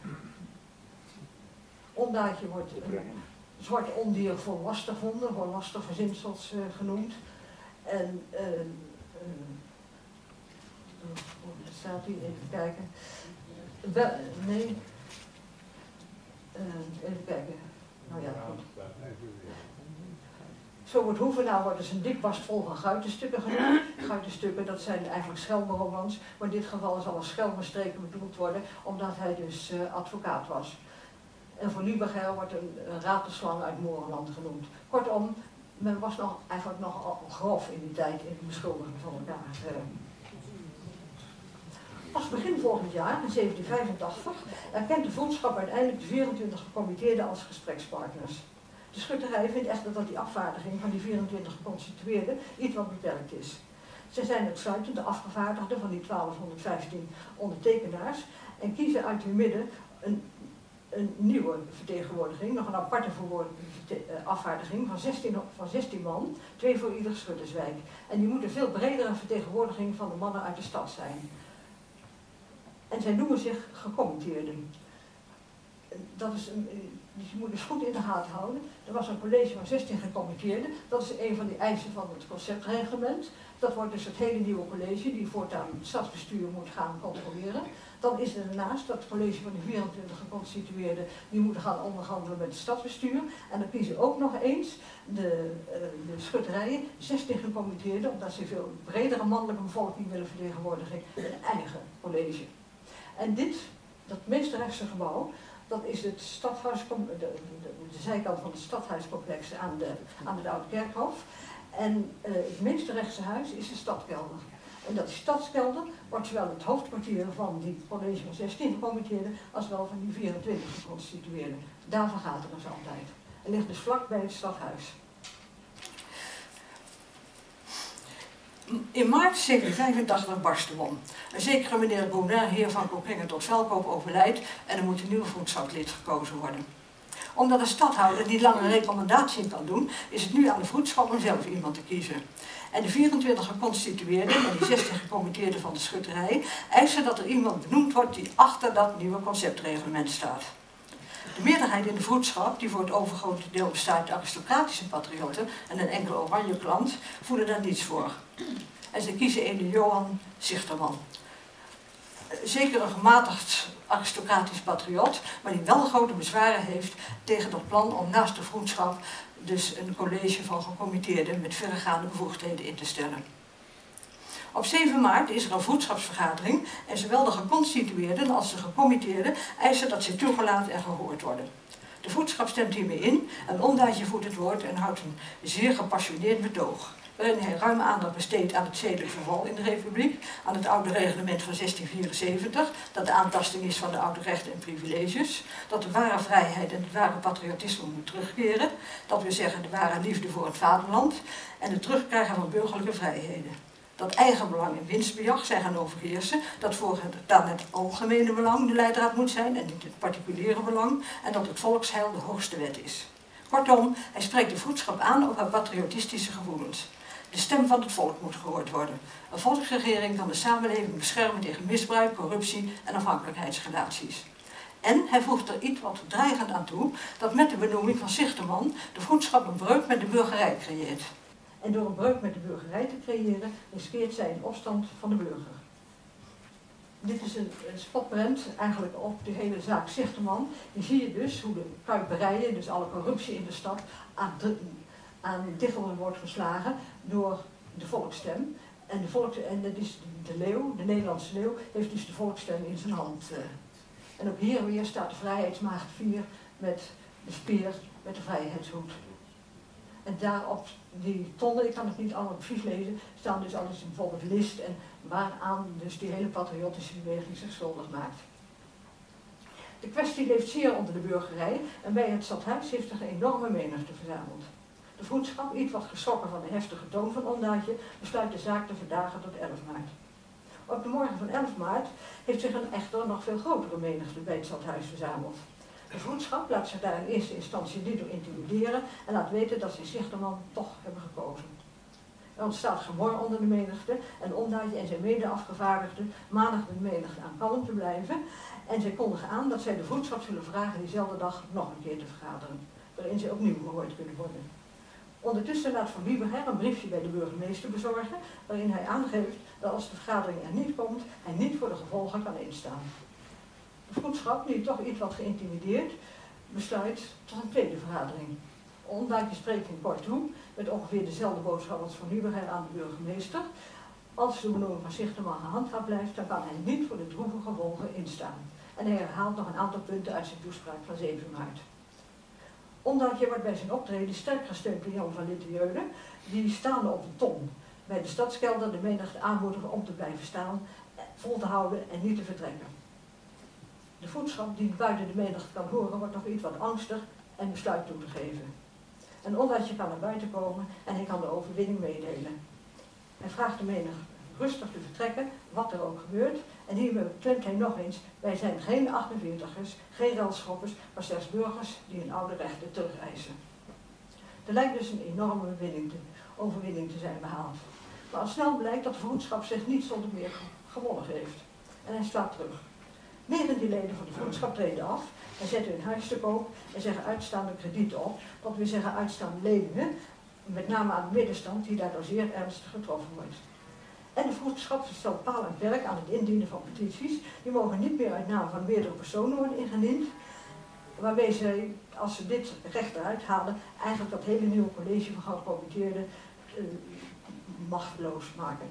Ondaatje wordt een zwart ondier voor lastervonden, voor lasterverzinsels genoemd. En daar staat hij, even kijken. Even kijken. Nou ja, goed. Zo wordt Hoevenaar wordt dus een dikbast vol van guitenstukken genoemd. Guitenstukken, dat zijn eigenlijk schelmenromans, maar in dit geval zal als schelmenstreken bedoeld worden, omdat hij dus advocaat was. En Van Lieberherr wordt een ratelslang uit Moorland genoemd. Kortom, men was eigenlijk nog grof in die tijd in het beschuldigen van elkaar. Pas begin volgend jaar, in 1785, erkent de vroedschap uiteindelijk de 24 gecommitteerden als gesprekspartners. De schutterij vindt echter dat die afvaardiging van die 24 geconstitueerden iets wat beperkt is. Zij zijn uitsluitend de afgevaardigden van die 1215 ondertekenaars en kiezen uit hun midden een nieuwe vertegenwoordiging, nog een aparte afvaardiging van 16 man, 2 voor ieder schutterswijk. En die moet een veel bredere vertegenwoordiging van de mannen uit de stad zijn. En zij noemen zich gecommitteerden. Je moet dus goed in de gaten houden. Er was een college van 16 gecommitteerden. Dat is een van die eisen van het conceptreglement. Dat wordt dus het hele nieuwe college die voortaan het stadsbestuur moet gaan controleren. Dan is er daarnaast dat college van de 24 geconstitueerden, die moeten gaan onderhandelen met het stadsbestuur. En dan kiezen ook nog eens de schutterijen, 16 gecommitteerden, omdat ze veel bredere mannelijke bevolking willen vertegenwoordigen, een eigen college. En dat meest rechtse gebouw, dat is het stadhuis, de zijkant van het stadhuiscomplex aan het Oude Kerkhof. En het meest rechtse huis is de stadkelder. En dat stadskelder wordt zowel het hoofdkwartier van die college van 16 gecommitteerden als wel van die 24 geconstitueerden. Daar vergaat er dus altijd. Het ligt dus vlak bij het stadhuis. In maart 1785 barst de bom. Een zekere meneer Bonin, heer van Koppingen tot Velkoop, overlijdt en er moet een nieuw vroedschaplid gekozen worden. Omdat de stadhouder niet langer een recommendatie kan doen, is het nu aan de vroedschap om zelf iemand te kiezen. En de 24 geconstitueerden en die 16 gecommitteerden van de schutterij eisen dat er iemand benoemd wordt die achter dat nieuwe conceptreglement staat. De meerderheid in de vroedschap, die voor het overgrote deel bestaat uit aristocratische patriotten en een enkele oranje klant, voelen daar niets voor. En ze kiezen een Johan Zichterman. Zeker een gematigd aristocratisch patriot, maar die wel grote bezwaren heeft tegen dat plan om naast de vroedschap dus een college van gecommitteerden met verregaande bevoegdheden in te stellen. Op 7 maart is er een vroedschapsvergadering en zowel de geconstitueerden als de gecommitteerden eisen dat ze toegelaten en gehoord worden. De vroedschap stemt hiermee in en Ondaatje voert het woord en houdt een zeer gepassioneerd betoog, waarin hij ruim aandacht besteedt aan het zedelijk verval in de Republiek, aan het oude reglement van 1674, dat de aantasting is van de oude rechten en privileges, dat de ware vrijheid en het ware patriotisme moet terugkeren, dat we zeggen de ware liefde voor het vaderland en het terugkrijgen van burgerlijke vrijheden. Dat eigenbelang en winstbejag zijn gaan overheersen, dat voortaan het algemene belang de leidraad moet zijn en niet het particuliere belang, en dat het volksheil de hoogste wet is. Kortom, hij spreekt de vroedschap aan op haar patriotistische gevoelens. De stem van het volk moet gehoord worden. Een volksregering kan de samenleving beschermen tegen misbruik, corruptie en afhankelijkheidsrelaties. En hij voegt er iets wat dreigend aan toe, dat met de benoeming van Zichterman de vroedschap een breuk met de burgerij creëert. En door een breuk met de burgerij te creëren, riskeert zij een opstand van de burger. Dit is een spotprent eigenlijk op de hele zaak Zichterman. Hier zie je dus hoe de kuiperijen, dus alle corruptie in de stad, aan diggelen wordt geslagen door de volksstem. En dat is de leeuw, de Nederlandse leeuw, heeft dus de volksstem in zijn hand. En ook hier weer staat de vrijheidsmaagd 4 met de speer met de vrijheidshoed. En daar op die tonnen, ik kan het niet allemaal precies lezen, staan dus alles bijvoorbeeld list en waaraan dus die hele patriotische beweging zich schuldig maakt. De kwestie leeft zeer onder de burgerij en bij het stadhuis heeft zich een enorme menigte verzameld. De vroedschap, iets wat geschrokken van de heftige toon van Ondaatje, besluit de zaak te verdagen tot 11 maart. Op de morgen van 11 maart heeft zich een echter nog veel grotere menigte bij het stadhuis verzameld. De vroedschap laat zich daar in eerste instantie niet door intimideren en laat weten dat ze Zichterman toch hebben gekozen. Er ontstaat gemor onder de menigte en Ondaatje en zijn mede-afgevaardigden maandigden de menigte aan kalm te blijven en zij kondigen aan dat zij de vroedschap zullen vragen diezelfde dag nog een keer te vergaderen, waarin zij opnieuw gehoord kunnen worden. Ondertussen laat Van Lieberher een briefje bij de burgemeester bezorgen, waarin hij aangeeft dat als de vergadering er niet komt, hij niet voor de gevolgen kan instaan. De vroedschap, nu toch iets wat geïntimideerd, besluit tot een tweede vergadering. Ondaatje spreekt hem kort toe, met ongeveer dezelfde boodschap als Van Lieberher aan de burgemeester. Als de benoeming van Zichterman gehandhaafd blijft, dan kan hij niet voor de droeve gevolgen instaan. En hij herhaalt nog een aantal punten uit zijn toespraak van 7 maart. Ondaatje wordt bij zijn optreden sterk gesteund door Jan van Littejeude, die staande op een ton bij de stadskelder de menigte aanmoedigen om te blijven staan, vol te houden en niet te vertrekken. De vroedschap die buiten de menigte kan horen wordt nog iets wat angstig en besluit toe te geven. En Ondaatje kan naar buiten komen en hij kan de overwinning meedelen. Hij vraagt de menigte rustig te vertrekken, wat er ook gebeurt, en hiermee beklemt hij nog eens, wij zijn geen 48ers, geen relschoppers, maar slechts burgers die hun oude rechten terugeisen. Er lijkt dus een enorme overwinning te zijn behaald. Maar al snel blijkt dat de vroedschap zich niet zonder meer gewonnen heeft. En hij slaat terug. 19 leden van de vroedschap treden af en zetten hun huis te koop en zeggen uitstaande kredieten op, dat wil zeggen uitstaande leningen, met name aan de middenstand die daardoor zeer ernstig getroffen wordt. En de vroedschap stelt paal en perk aan het indienen van petities. Die mogen niet meer uit naam van meerdere personen worden ingediend, waarbij zij, als ze dit recht eruit halen, eigenlijk dat hele nieuwe college van gecommitteerden machteloos maken.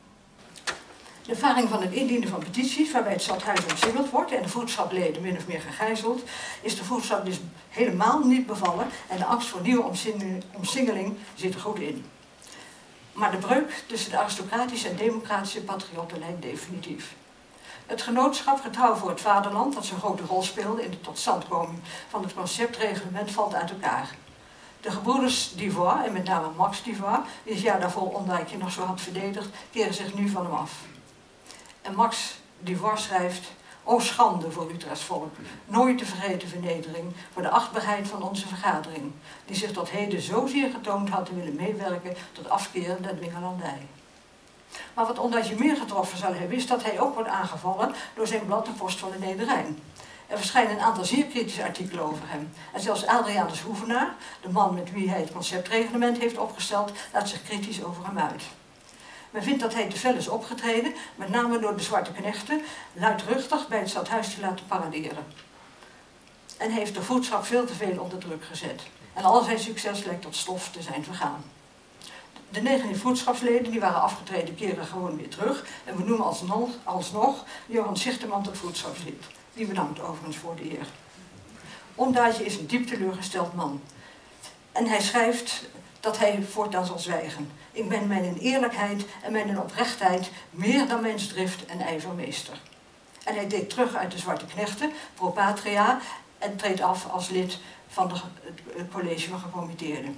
De ervaring van het indienen van petities, waarbij het stadhuis omsingeld wordt en de vroedschapleden min of meer gegijzeld, is de vroedschap dus helemaal niet bevallen en de angst voor nieuwe omsingeling zit er goed in. Maar de breuk tussen de aristocratische en democratische patriotten lijkt definitief. Het genootschap Getrouw voor het Vaderland, dat zo'n grote rol speelde in de totstandkoming van het conceptreglement, valt uit elkaar. De gebroeders Divois, en met name Max Divois, die het jaar daarvoor Ondaatje nog zo had verdedigd, keren zich nu van hem af. En Max Divois schrijft: O schande voor Utrechts volk, nooit te vergeten vernedering voor de achtbaarheid van onze vergadering, die zich tot heden zozeer getoond had te willen meewerken tot afkeer der dwingelandij. Maar wat Ondaatje meer getroffen zal hebben, is dat hij ook wordt aangevallen door zijn blad De Post van de Nederrijn. Er verschijnen een aantal zeer kritische artikelen over hem. En zelfs Adrianus Hoevenaar, de man met wie hij het conceptreglement heeft opgesteld, laat zich kritisch over hem uit. Men vindt dat hij te fel is opgetreden, met name door de zwarte knechten, luidruchtig bij het stadhuis te laten paraderen. En hij heeft de vroedschap veel te veel onder druk gezet. En al zijn succes lijkt tot stof te zijn vergaan. De 19 vroedschapsleden die waren afgetreden keren gewoon weer terug. En we noemen alsnog Johan Zichterman tot vroedschapslid. Die bedankt overigens voor de eer. Ondaatje is een diep teleurgesteld man. En hij schrijft dat hij voortaan zal zwijgen. Ik ben mijn eerlijkheid en mijn oprechtheid meer dan mijn drift en ijver meester. En hij deed terug uit de zwarte knechten, pro patria, en treedt af als lid van het college van gecommitteerden.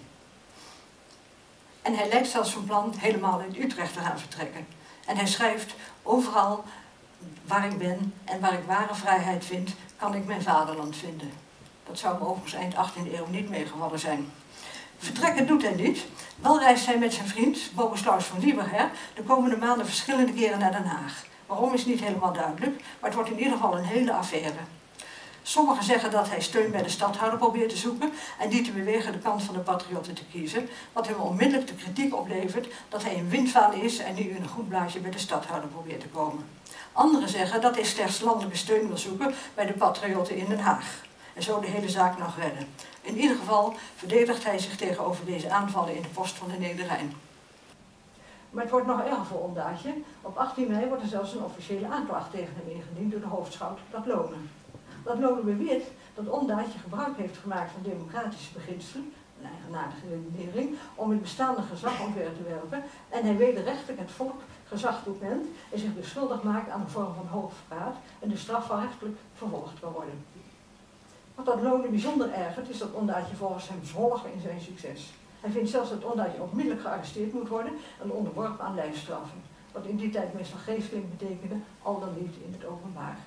En hij lijkt zelfs van plan helemaal in Utrecht te gaan vertrekken. En hij schrijft, overal waar ik ben en waar ik ware vrijheid vind, kan ik mijn vaderland vinden. Dat zou hem overigens eind 18e eeuw niet meegevallen zijn. Vertrekken doet hij niet. Wel reist hij met zijn vriend, Bogislaus van Lieberher, de komende maanden verschillende keren naar Den Haag. Waarom is niet helemaal duidelijk, maar het wordt in ieder geval een hele affaire. Sommigen zeggen dat hij steun bij de stadhouder probeert te zoeken en die te bewegen de kant van de patriotten te kiezen, wat hem onmiddellijk de kritiek oplevert dat hij een windvaan is en nu in een goed blaadje bij de stadhouder probeert te komen. Anderen zeggen dat hij slechts landelijke steun wil zoeken bij de patriotten in Den Haag en zo de hele zaak nog redden. In ieder geval verdedigt hij zich tegenover deze aanvallen in de Post van de Nederrijn. Maar het wordt nog erger voor Ondaatje. Op 18 mei wordt er zelfs een officiële aanklacht tegen hem ingediend door de hoofdschout Dat Lonen. Dat Lonen beweert dat Ondaatje gebruik heeft gemaakt van democratische beginselen, een eigenaardige redenering, om het bestaande gezag omver te werpen en hij wederrechtelijk het volk gezag toekent en zich beschuldigd maakt aan een vorm van hoogverraad en dus strafrechtelijk vervolgd kan worden. Wat Dat Lonen bijzonder ergert is dat Ondaatje volgens hem zwolig in zijn succes. Hij vindt zelfs dat Ondaatje onmiddellijk gearresteerd moet worden en onderworpen aan lijfstraffen, wat in die tijd meestal geesteling betekende, al dan niet in het openbaar.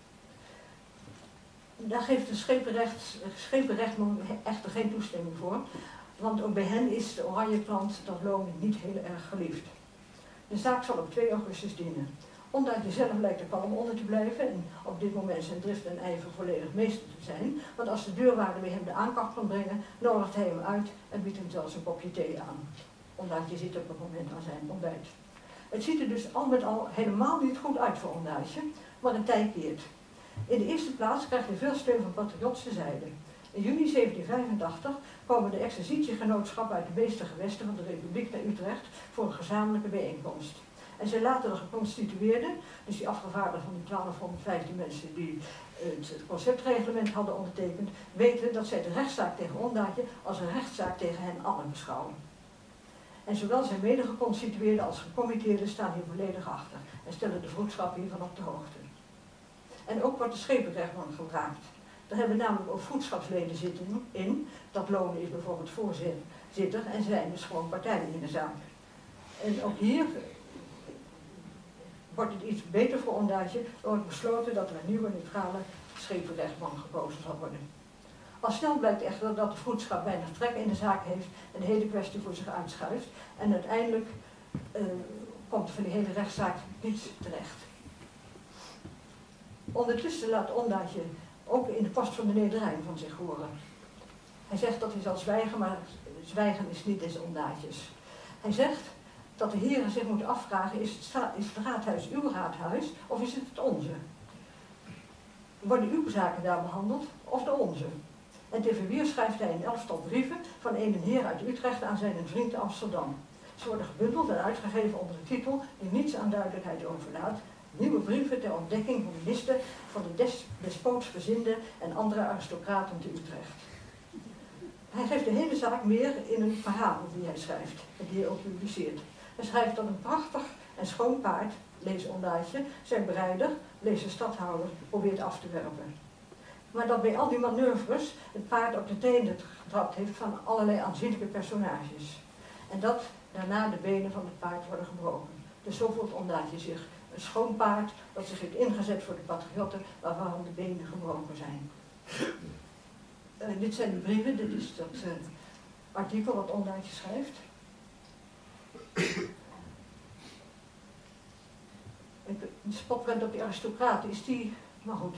Daar geeft de schepenrechtman echter geen toestemming voor, want ook bij hen is de oranje klant Dat Lonen niet heel erg geliefd. De zaak zal op 2 augustus dienen. Ondaatje zelf lijkt er kalm onder te blijven en op dit moment zijn drift en ijver volledig meester te zijn, want als de deurwaarder bij hem de aanklacht kan brengen, nodigt hij hem uit en biedt hem zelfs een kopje thee aan. Ondaatje zit op het moment aan zijn ontbijt. Het ziet er dus al met al helemaal niet goed uit voor Ondaatje, maar een tij keert. In de eerste plaats krijgt hij veel steun van patriotse zijde. In juni 1785 komen de exercitiegenootschap uit de meeste gewesten van de Republiek naar Utrecht voor een gezamenlijke bijeenkomst. En zij laten de geconstitueerden, dus die afgevaardigden van die 1215 mensen die het conceptreglement hadden ondertekend, weten dat zij de rechtszaak tegen Ondaatje als een rechtszaak tegen hen allen beschouwen. En zowel zijn medegeconstitueerden als gecommitteerden staan hier volledig achter en stellen de vroedschap hiervan op de hoogte. En ook wordt de schepenrechtman gevraagd. Daar hebben namelijk ook vroedschapsleden zitten in. Dat Lonen is bijvoorbeeld voorzitter en zijn dus gewoon partijen in de zaak. En ook hier wordt het iets beter voor Ondaatje. Er wordt besloten dat er een nieuwe neutrale schepenrechtman gekozen zal worden. Al snel blijkt echter dat de vroedschap weinig trek in de zaak heeft en de hele kwestie voor zich uitschuift. En uiteindelijk komt er van die hele rechtszaak niets terecht. Ondertussen laat Ondaatje ook in de Post van de Nederrijn van zich horen. Hij zegt dat hij zal zwijgen, maar zwijgen is niet des Ondaatjes. Hij zegt dat de heren zich moeten afvragen, is het raadhuis uw raadhuis of is het het onze? Worden uw zaken daar behandeld of de onze? En te verweer schrijft hij een 11-tal brieven van een heer uit Utrecht aan zijn vriend in Amsterdam. Ze worden gebundeld en uitgegeven onder de titel die niets aan duidelijkheid overlaat. Nieuwe brieven ter ontdekking van de listen van de despootsgezinde en andere aristocraten te Utrecht. Hij geeft de hele zaak meer in een verhaal die hij schrijft en die hij ook publiceert. Hij schrijft dat een prachtig en schoon paard, lees Ondaatje, zijn berijder, lees de stadhouder, probeert af te werpen. Maar dat bij al die manoeuvres het paard op de tenen getrapt heeft van allerlei aanzienlijke personages. En dat daarna de benen van het paard worden gebroken. Dus zo voelt Ondaatje zich een schoon paard dat zich heeft ingezet voor de patriotten waarvan de benen gebroken zijn. Dit zijn de brieven, dit is dat artikel wat Ondaatje schrijft. De spotprint op die aristocraten, is die... Maar goed,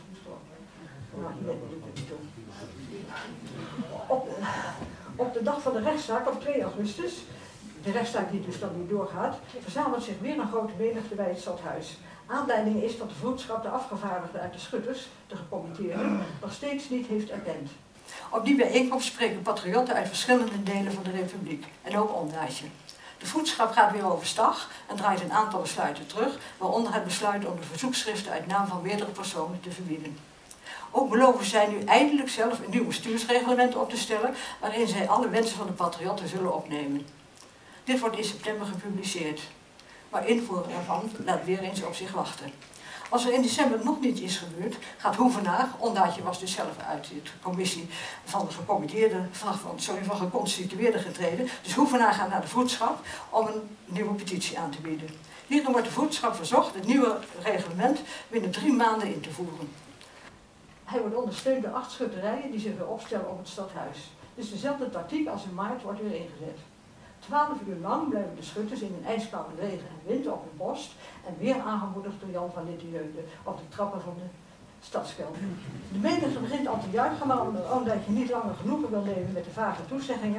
op de dag van de rechtszaak, op 2 augustus, de rechtszaak die dus dan niet doorgaat, verzamelt zich weer een grote menigte bij het stadhuis. Aanleiding is dat de vroedschap de afgevaardigden uit de schutters, de gecommitteerden, nog steeds niet heeft erkend. Op die bijeenkomst spreken patriotten uit verschillende delen van de republiek en ook Ondaatje. De vroedschap gaat weer overstag en draait een aantal besluiten terug, waaronder het besluit om de verzoekschriften uit naam van meerdere personen te verbieden. Ook beloven zij nu eindelijk zelf een nieuw bestuursreglement op te stellen, waarin zij alle wensen van de patriotten zullen opnemen. Dit wordt in september gepubliceerd, maar invoering ervan laat weer eens op zich wachten. Als er in december nog niets is gebeurd, gaat Hoevenaar, Ondaatje was dus zelf uit de commissie van geconstitueerden getreden, dus Hoevenaar gaat naar de vroedschap om een nieuwe petitie aan te bieden. Hierin wordt de vroedschap verzocht het nieuwe reglement binnen 3 maanden in te voeren. Hij wordt ondersteund door 8 schutterijen die zich weer opstellen op het stadhuis. Dus dezelfde tactiek als in maart wordt weer ingezet. 12 uur lang blijven de schutters in een ijskoude regen en wind op hun post en weer aangemoedigd door Jan van Littejeude op de trappen van de stadskelder. De menigte begint al te juichen, maar omdat je niet langer genoegen wil nemen met de vage toezeggingen,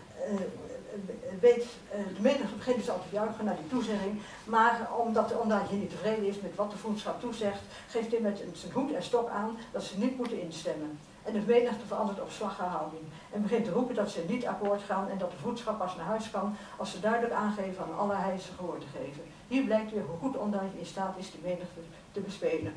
de menigte begint dus al te juichen naar die toezegging, maar omdat je niet tevreden is met wat de vroedschap toezegt, geeft hij met zijn hoed en stok aan dat ze niet moeten instemmen. En de menigte verandert op slag haar houding en begint te roepen dat ze niet akkoord gaan en dat de vroedschap pas naar huis kan als ze duidelijk aangeven aan alle heilse gehoor te geven. Hier blijkt weer hoe goed Ondaatje in staat is de menigte te bespelen.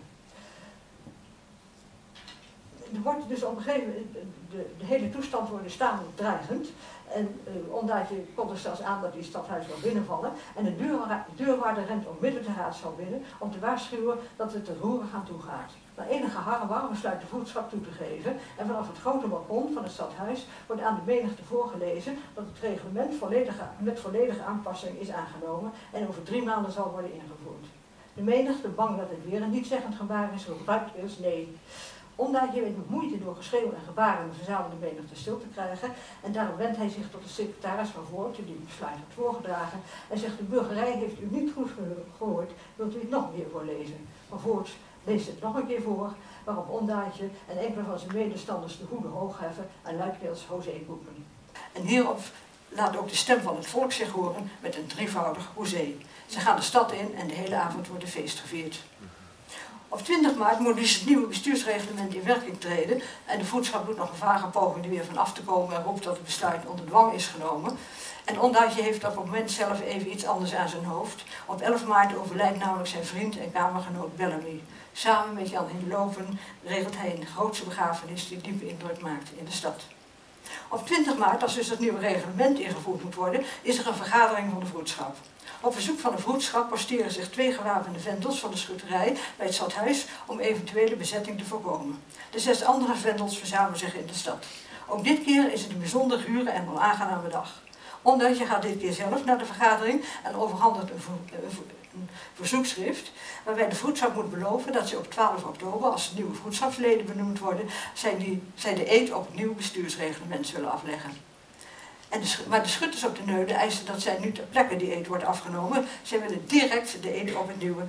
Er wordt dus op een gegeven moment, de hele toestand wordt dus tamelijk dreigend. En Ondaatje komt er zelfs aan dat hij het stadhuis wil binnenvallen. En de deurwaarder rent onmiddellijk de raadzaal binnen om te waarschuwen dat het te roeren gaan toegaat. Na enige harrewar besluit de vroedschap toe te geven en vanaf het grote balkon van het stadhuis wordt aan de menigte voorgelezen dat het reglement met volledige aanpassing is aangenomen en over 3 maanden zal worden ingevoerd. De menigte, bang dat het weer een nietzeggend gebaar is, roept eerst nee. Ondaatje weet met moeite door geschreeuw en gebaren de verzamelde menigte stil te krijgen en daarom wendt hij zich tot de secretaris van Voortje die het besluit had voorgedragen en zegt: de burgerij heeft u niet goed gehoord, wilt u het nog een keer voorlezen? Van Voorts leest het nog een keer voor, waarop Ondaatje en enkele van zijn medestanders de hoeden hoog heffen en luidkeels hoezee roepen. En hierop laat ook de stem van het volk zich horen met een drievoudig hoezee. Ze gaan de stad in en de hele avond wordt een feest gevierd. Op 20 maart moet dus het nieuwe bestuursreglement in werking treden en de vroedschap doet nog een vage poging er weer van af te komen en roept dat het besluit onder dwang is genomen. En Ondaatje heeft op het moment zelf even iets anders aan zijn hoofd. Op 11 maart overlijdt namelijk zijn vriend en kamergenoot Bellamy. Samen met Jan Hinlopen regelt hij een grootse begrafenis die diepe indruk maakt in de stad. Op 20 maart, als dus het nieuwe reglement ingevoerd moet worden, is er een vergadering van de vroedschap. Op verzoek van de vroedschap posteren zich 2 gewapende vendels van de schutterij bij het stadhuis om eventuele bezetting te voorkomen. De 6 andere vendels verzamelen zich in de stad. Ook dit keer is het een bijzonder gure en onaangename dag. Ondaatje gaat dit keer zelf naar de vergadering en overhandigt een verzoekschrift waarbij de vroedschap moet beloven dat ze op 12 oktober, als nieuwe vroedschapsleden benoemd worden, zij de eed op het nieuwe bestuursreglement zullen afleggen. Maar de schutters op de Neude eisen dat zij nu ter plekke die eed wordt afgenomen. Zij willen direct de eed op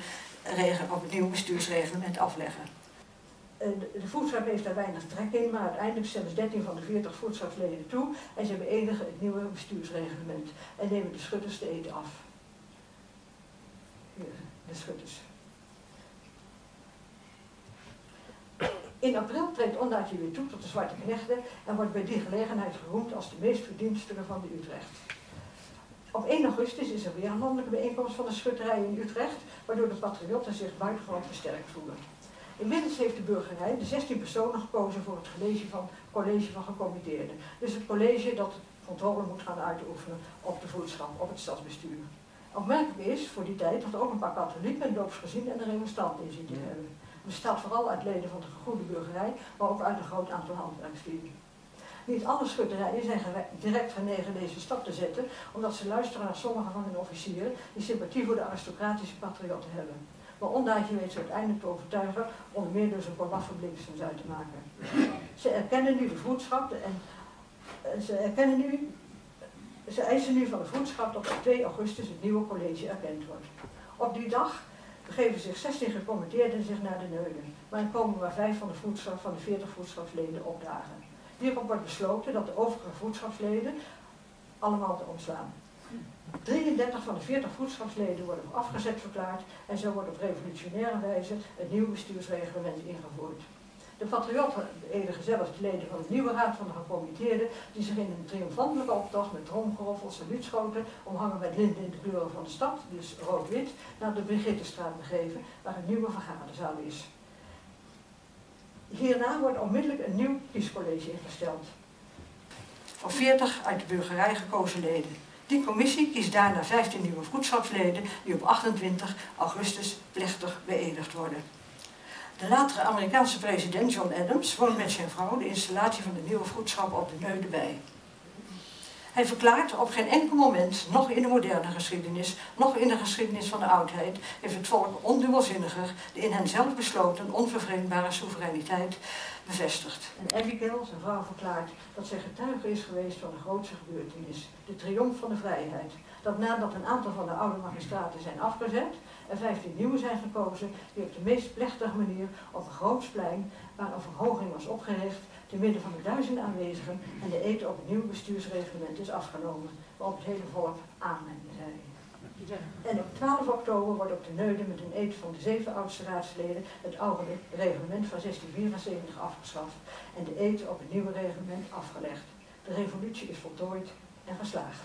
het nieuwe bestuursreglement afleggen. De vroedschap heeft daar weinig trek in, maar uiteindelijk stemmen 13 van de 40 vroedschapsleden toe en ze beëindigen het nieuwe bestuursreglement en nemen de schutters de eed af. Hier, de schutters. In april treedt Ondaatje weer toe tot de Zwarte Knechten en wordt bij die gelegenheid geroemd als de meest verdienstelijke van de Utrecht. Op 1 augustus is er weer een landelijke bijeenkomst van de schutterij in Utrecht, waardoor de patriotten zich buitengewoon versterkt voelen. Inmiddels heeft de burgerij de 16 personen gekozen voor het college van gecommitteerden. Dus het college dat controle moet gaan uitoefenen op de vroedschap, op het stadsbestuur. Opmerkelijk is voor die tijd dat er ook een paar katholieken, een doopsgezinden en een remonstranten in zitten hebben. Het bestaat vooral uit leden van de gegoede burgerij, maar ook uit een groot aantal handwerkslieden. Niet alle schutterijen zijn direct genegen deze stap te zetten, omdat ze luisteren naar sommige van hun officieren die sympathie voor de aristocratische patriotten hebben. Maar Ondaatje weet ze uiteindelijk te overtuigen, onder meer door zijn Olaffe bliksems uit te maken. Ze erkennen nu de vroedschap en ze eisen nu van de vroedschap dat op 2 augustus het nieuwe college erkend wordt. Op die dag begeven zich 16 gecommitteerden zich naar de Neulen, maar er komen maar 5 van de 40 vroedschapsleden opdagen. Hierop wordt besloten dat de overige vroedschapsleden allemaal te ontslaan. 33 van de 40 vroedschapsleden worden afgezet verklaard en zo wordt op revolutionaire wijze een nieuw bestuursreglement ingevoerd. De patriotten beëdigen zelf de leden van de nieuwe raad van de gecommitteerden, die zich in een triomfantelijke optocht met tromgeroffel, saluutschoten, omhangen met linten in de kleuren van de stad, dus rood-wit, naar de Brigittestraat begeven, waar een nieuwe vergaderzaal is. Hierna wordt onmiddellijk een nieuw kiescollege ingesteld. Van 40 uit de burgerij gekozen leden. Die commissie kiest daarna 15 nieuwe vroedschapsleden die op 28 augustus plechtig beëdigd worden. De latere Amerikaanse president John Adams woont met zijn vrouw de installatie van de nieuwe vroedschap op de Neude bij. Hij verklaart: op geen enkel moment, nog in de moderne geschiedenis, nog in de geschiedenis van de oudheid, heeft het volk ondubbelzinniger de in hen zelf besloten onvervreemdbare soevereiniteit bevestigd. En Abigail, zijn vrouw, verklaart dat zij getuige is geweest van de grootste gebeurtenis, de triomf van de vrijheid. Dat nadat een aantal van de oude magistraten zijn afgezet, er 15 nieuwe zijn gekozen die op de meest plechtige manier op een groot plein, waar een verhoging was opgericht, te midden van de 1000 aanwezigen en de eed op het nieuwe bestuursreglement is afgenomen, waarop het hele volk amen zei. En op 12 oktober wordt op de Neude met een eed van de 7 oudste raadsleden het oude reglement van 1674 afgeschaft en de eed op het nieuwe reglement afgelegd. De revolutie is voltooid en geslaagd.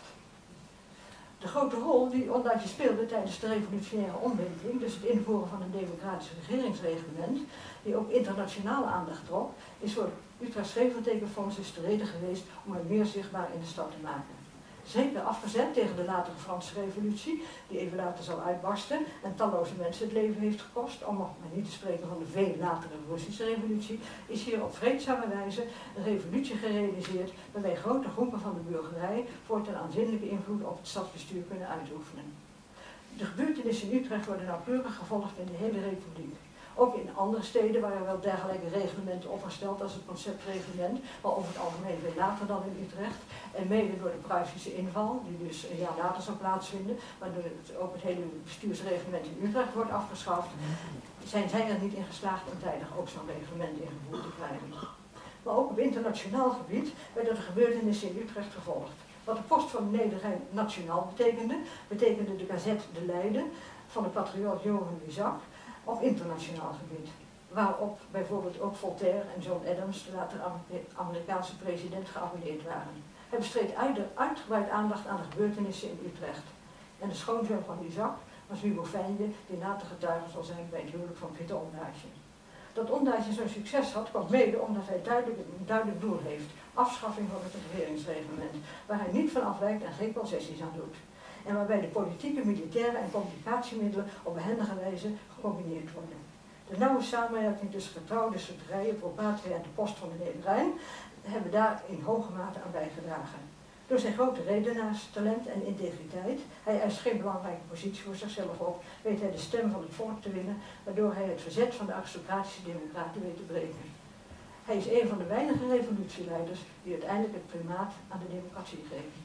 De grote rol die Ondaatje speelde tijdens de revolutionaire omwenteling, dus het invoeren van een democratisch regeringsreglement, die ook internationale aandacht trok, is voor het Utrecht Geveltekenfonds dus de reden geweest om het meer zichtbaar in de stad te maken. Zeker afgezet tegen de latere Franse revolutie, die even later zal uitbarsten en talloze mensen het leven heeft gekost, om nog maar niet te spreken van de veel latere Russische revolutie, is hier op vreedzame wijze een revolutie gerealiseerd waarbij grote groepen van de burgerij voortaan aanzienlijke invloed op het stadsbestuur kunnen uitoefenen. De gebeurtenissen in Utrecht worden nauwkeurig gevolgd in de hele republiek. Ook in andere steden waren wel dergelijke reglementen opgesteld als het conceptreglement, maar over het algemeen veel later dan in Utrecht. En mede door de Pruisische inval, die dus een jaar later zal plaatsvinden, waardoor ook het hele bestuursreglement in Utrecht wordt afgeschaft, zijn zij er niet in geslaagd om tijdig ook zo'n reglement ingevoerd te krijgen. Maar ook op internationaal gebied werden de gebeurtenissen in Utrecht gevolgd. Wat de post van Nederrijn nationaal betekende de Gazette de Leiden van de patriot Johan Luzak op internationaal gebied. Waarop bijvoorbeeld ook Voltaire en John Adams, de later Amerikaanse president, geabonneerd waren. Hij besteed uitgebreid aandacht aan de gebeurtenissen in Utrecht. En de schoonzoon van Luzak was Hugo Fijnje, die later getuige zal zijn bij het huwelijk van Pieter Ondaatje. Dat Ondaatje zo'n succes had, kwam mede omdat hij een duidelijk doel heeft: afschaffing van het regeringsreglement, waar hij niet van afwijkt en geen concessies aan doet. En waarbij de politieke, militaire en communicatiemiddelen op behendige wijze gecombineerd worden. De nauwe samenwerking tussen getrouwde schutterijen, Pro Patria en de post van de Nederrijn hebben daar in hoge mate aan bijgedragen. Door zijn grote redenaarstalent en integriteit, hij eist geen belangrijke positie voor zichzelf op, weet hij de stem van het volk te winnen, waardoor hij het verzet van de aristocratische democraten weet te breken. Hij is een van de weinige revolutieleiders die uiteindelijk het primaat aan de democratie geven.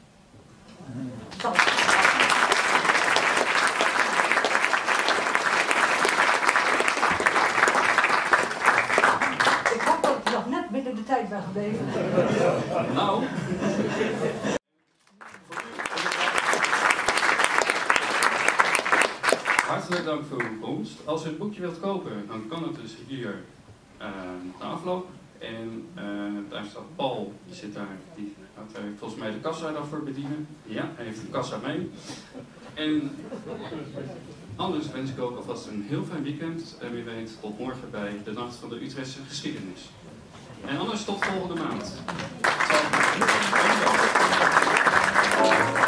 Dank. Ik hoop dat ik nog net binnen de tijd ben gebleven. Nou. Hartelijk dank voor uw komst. Als u het boekje wilt kopen, dan kan het dus hier na afloop. En daar staat Paul, die zit daar, die gaat volgens mij de kassa daarvoor bedienen. Ja, hij heeft de kassa mee. En anders wens ik ook alvast een heel fijn weekend. En wie weet tot morgen bij de Nacht van de Utrechtse Geschiedenis. En anders tot volgende maand.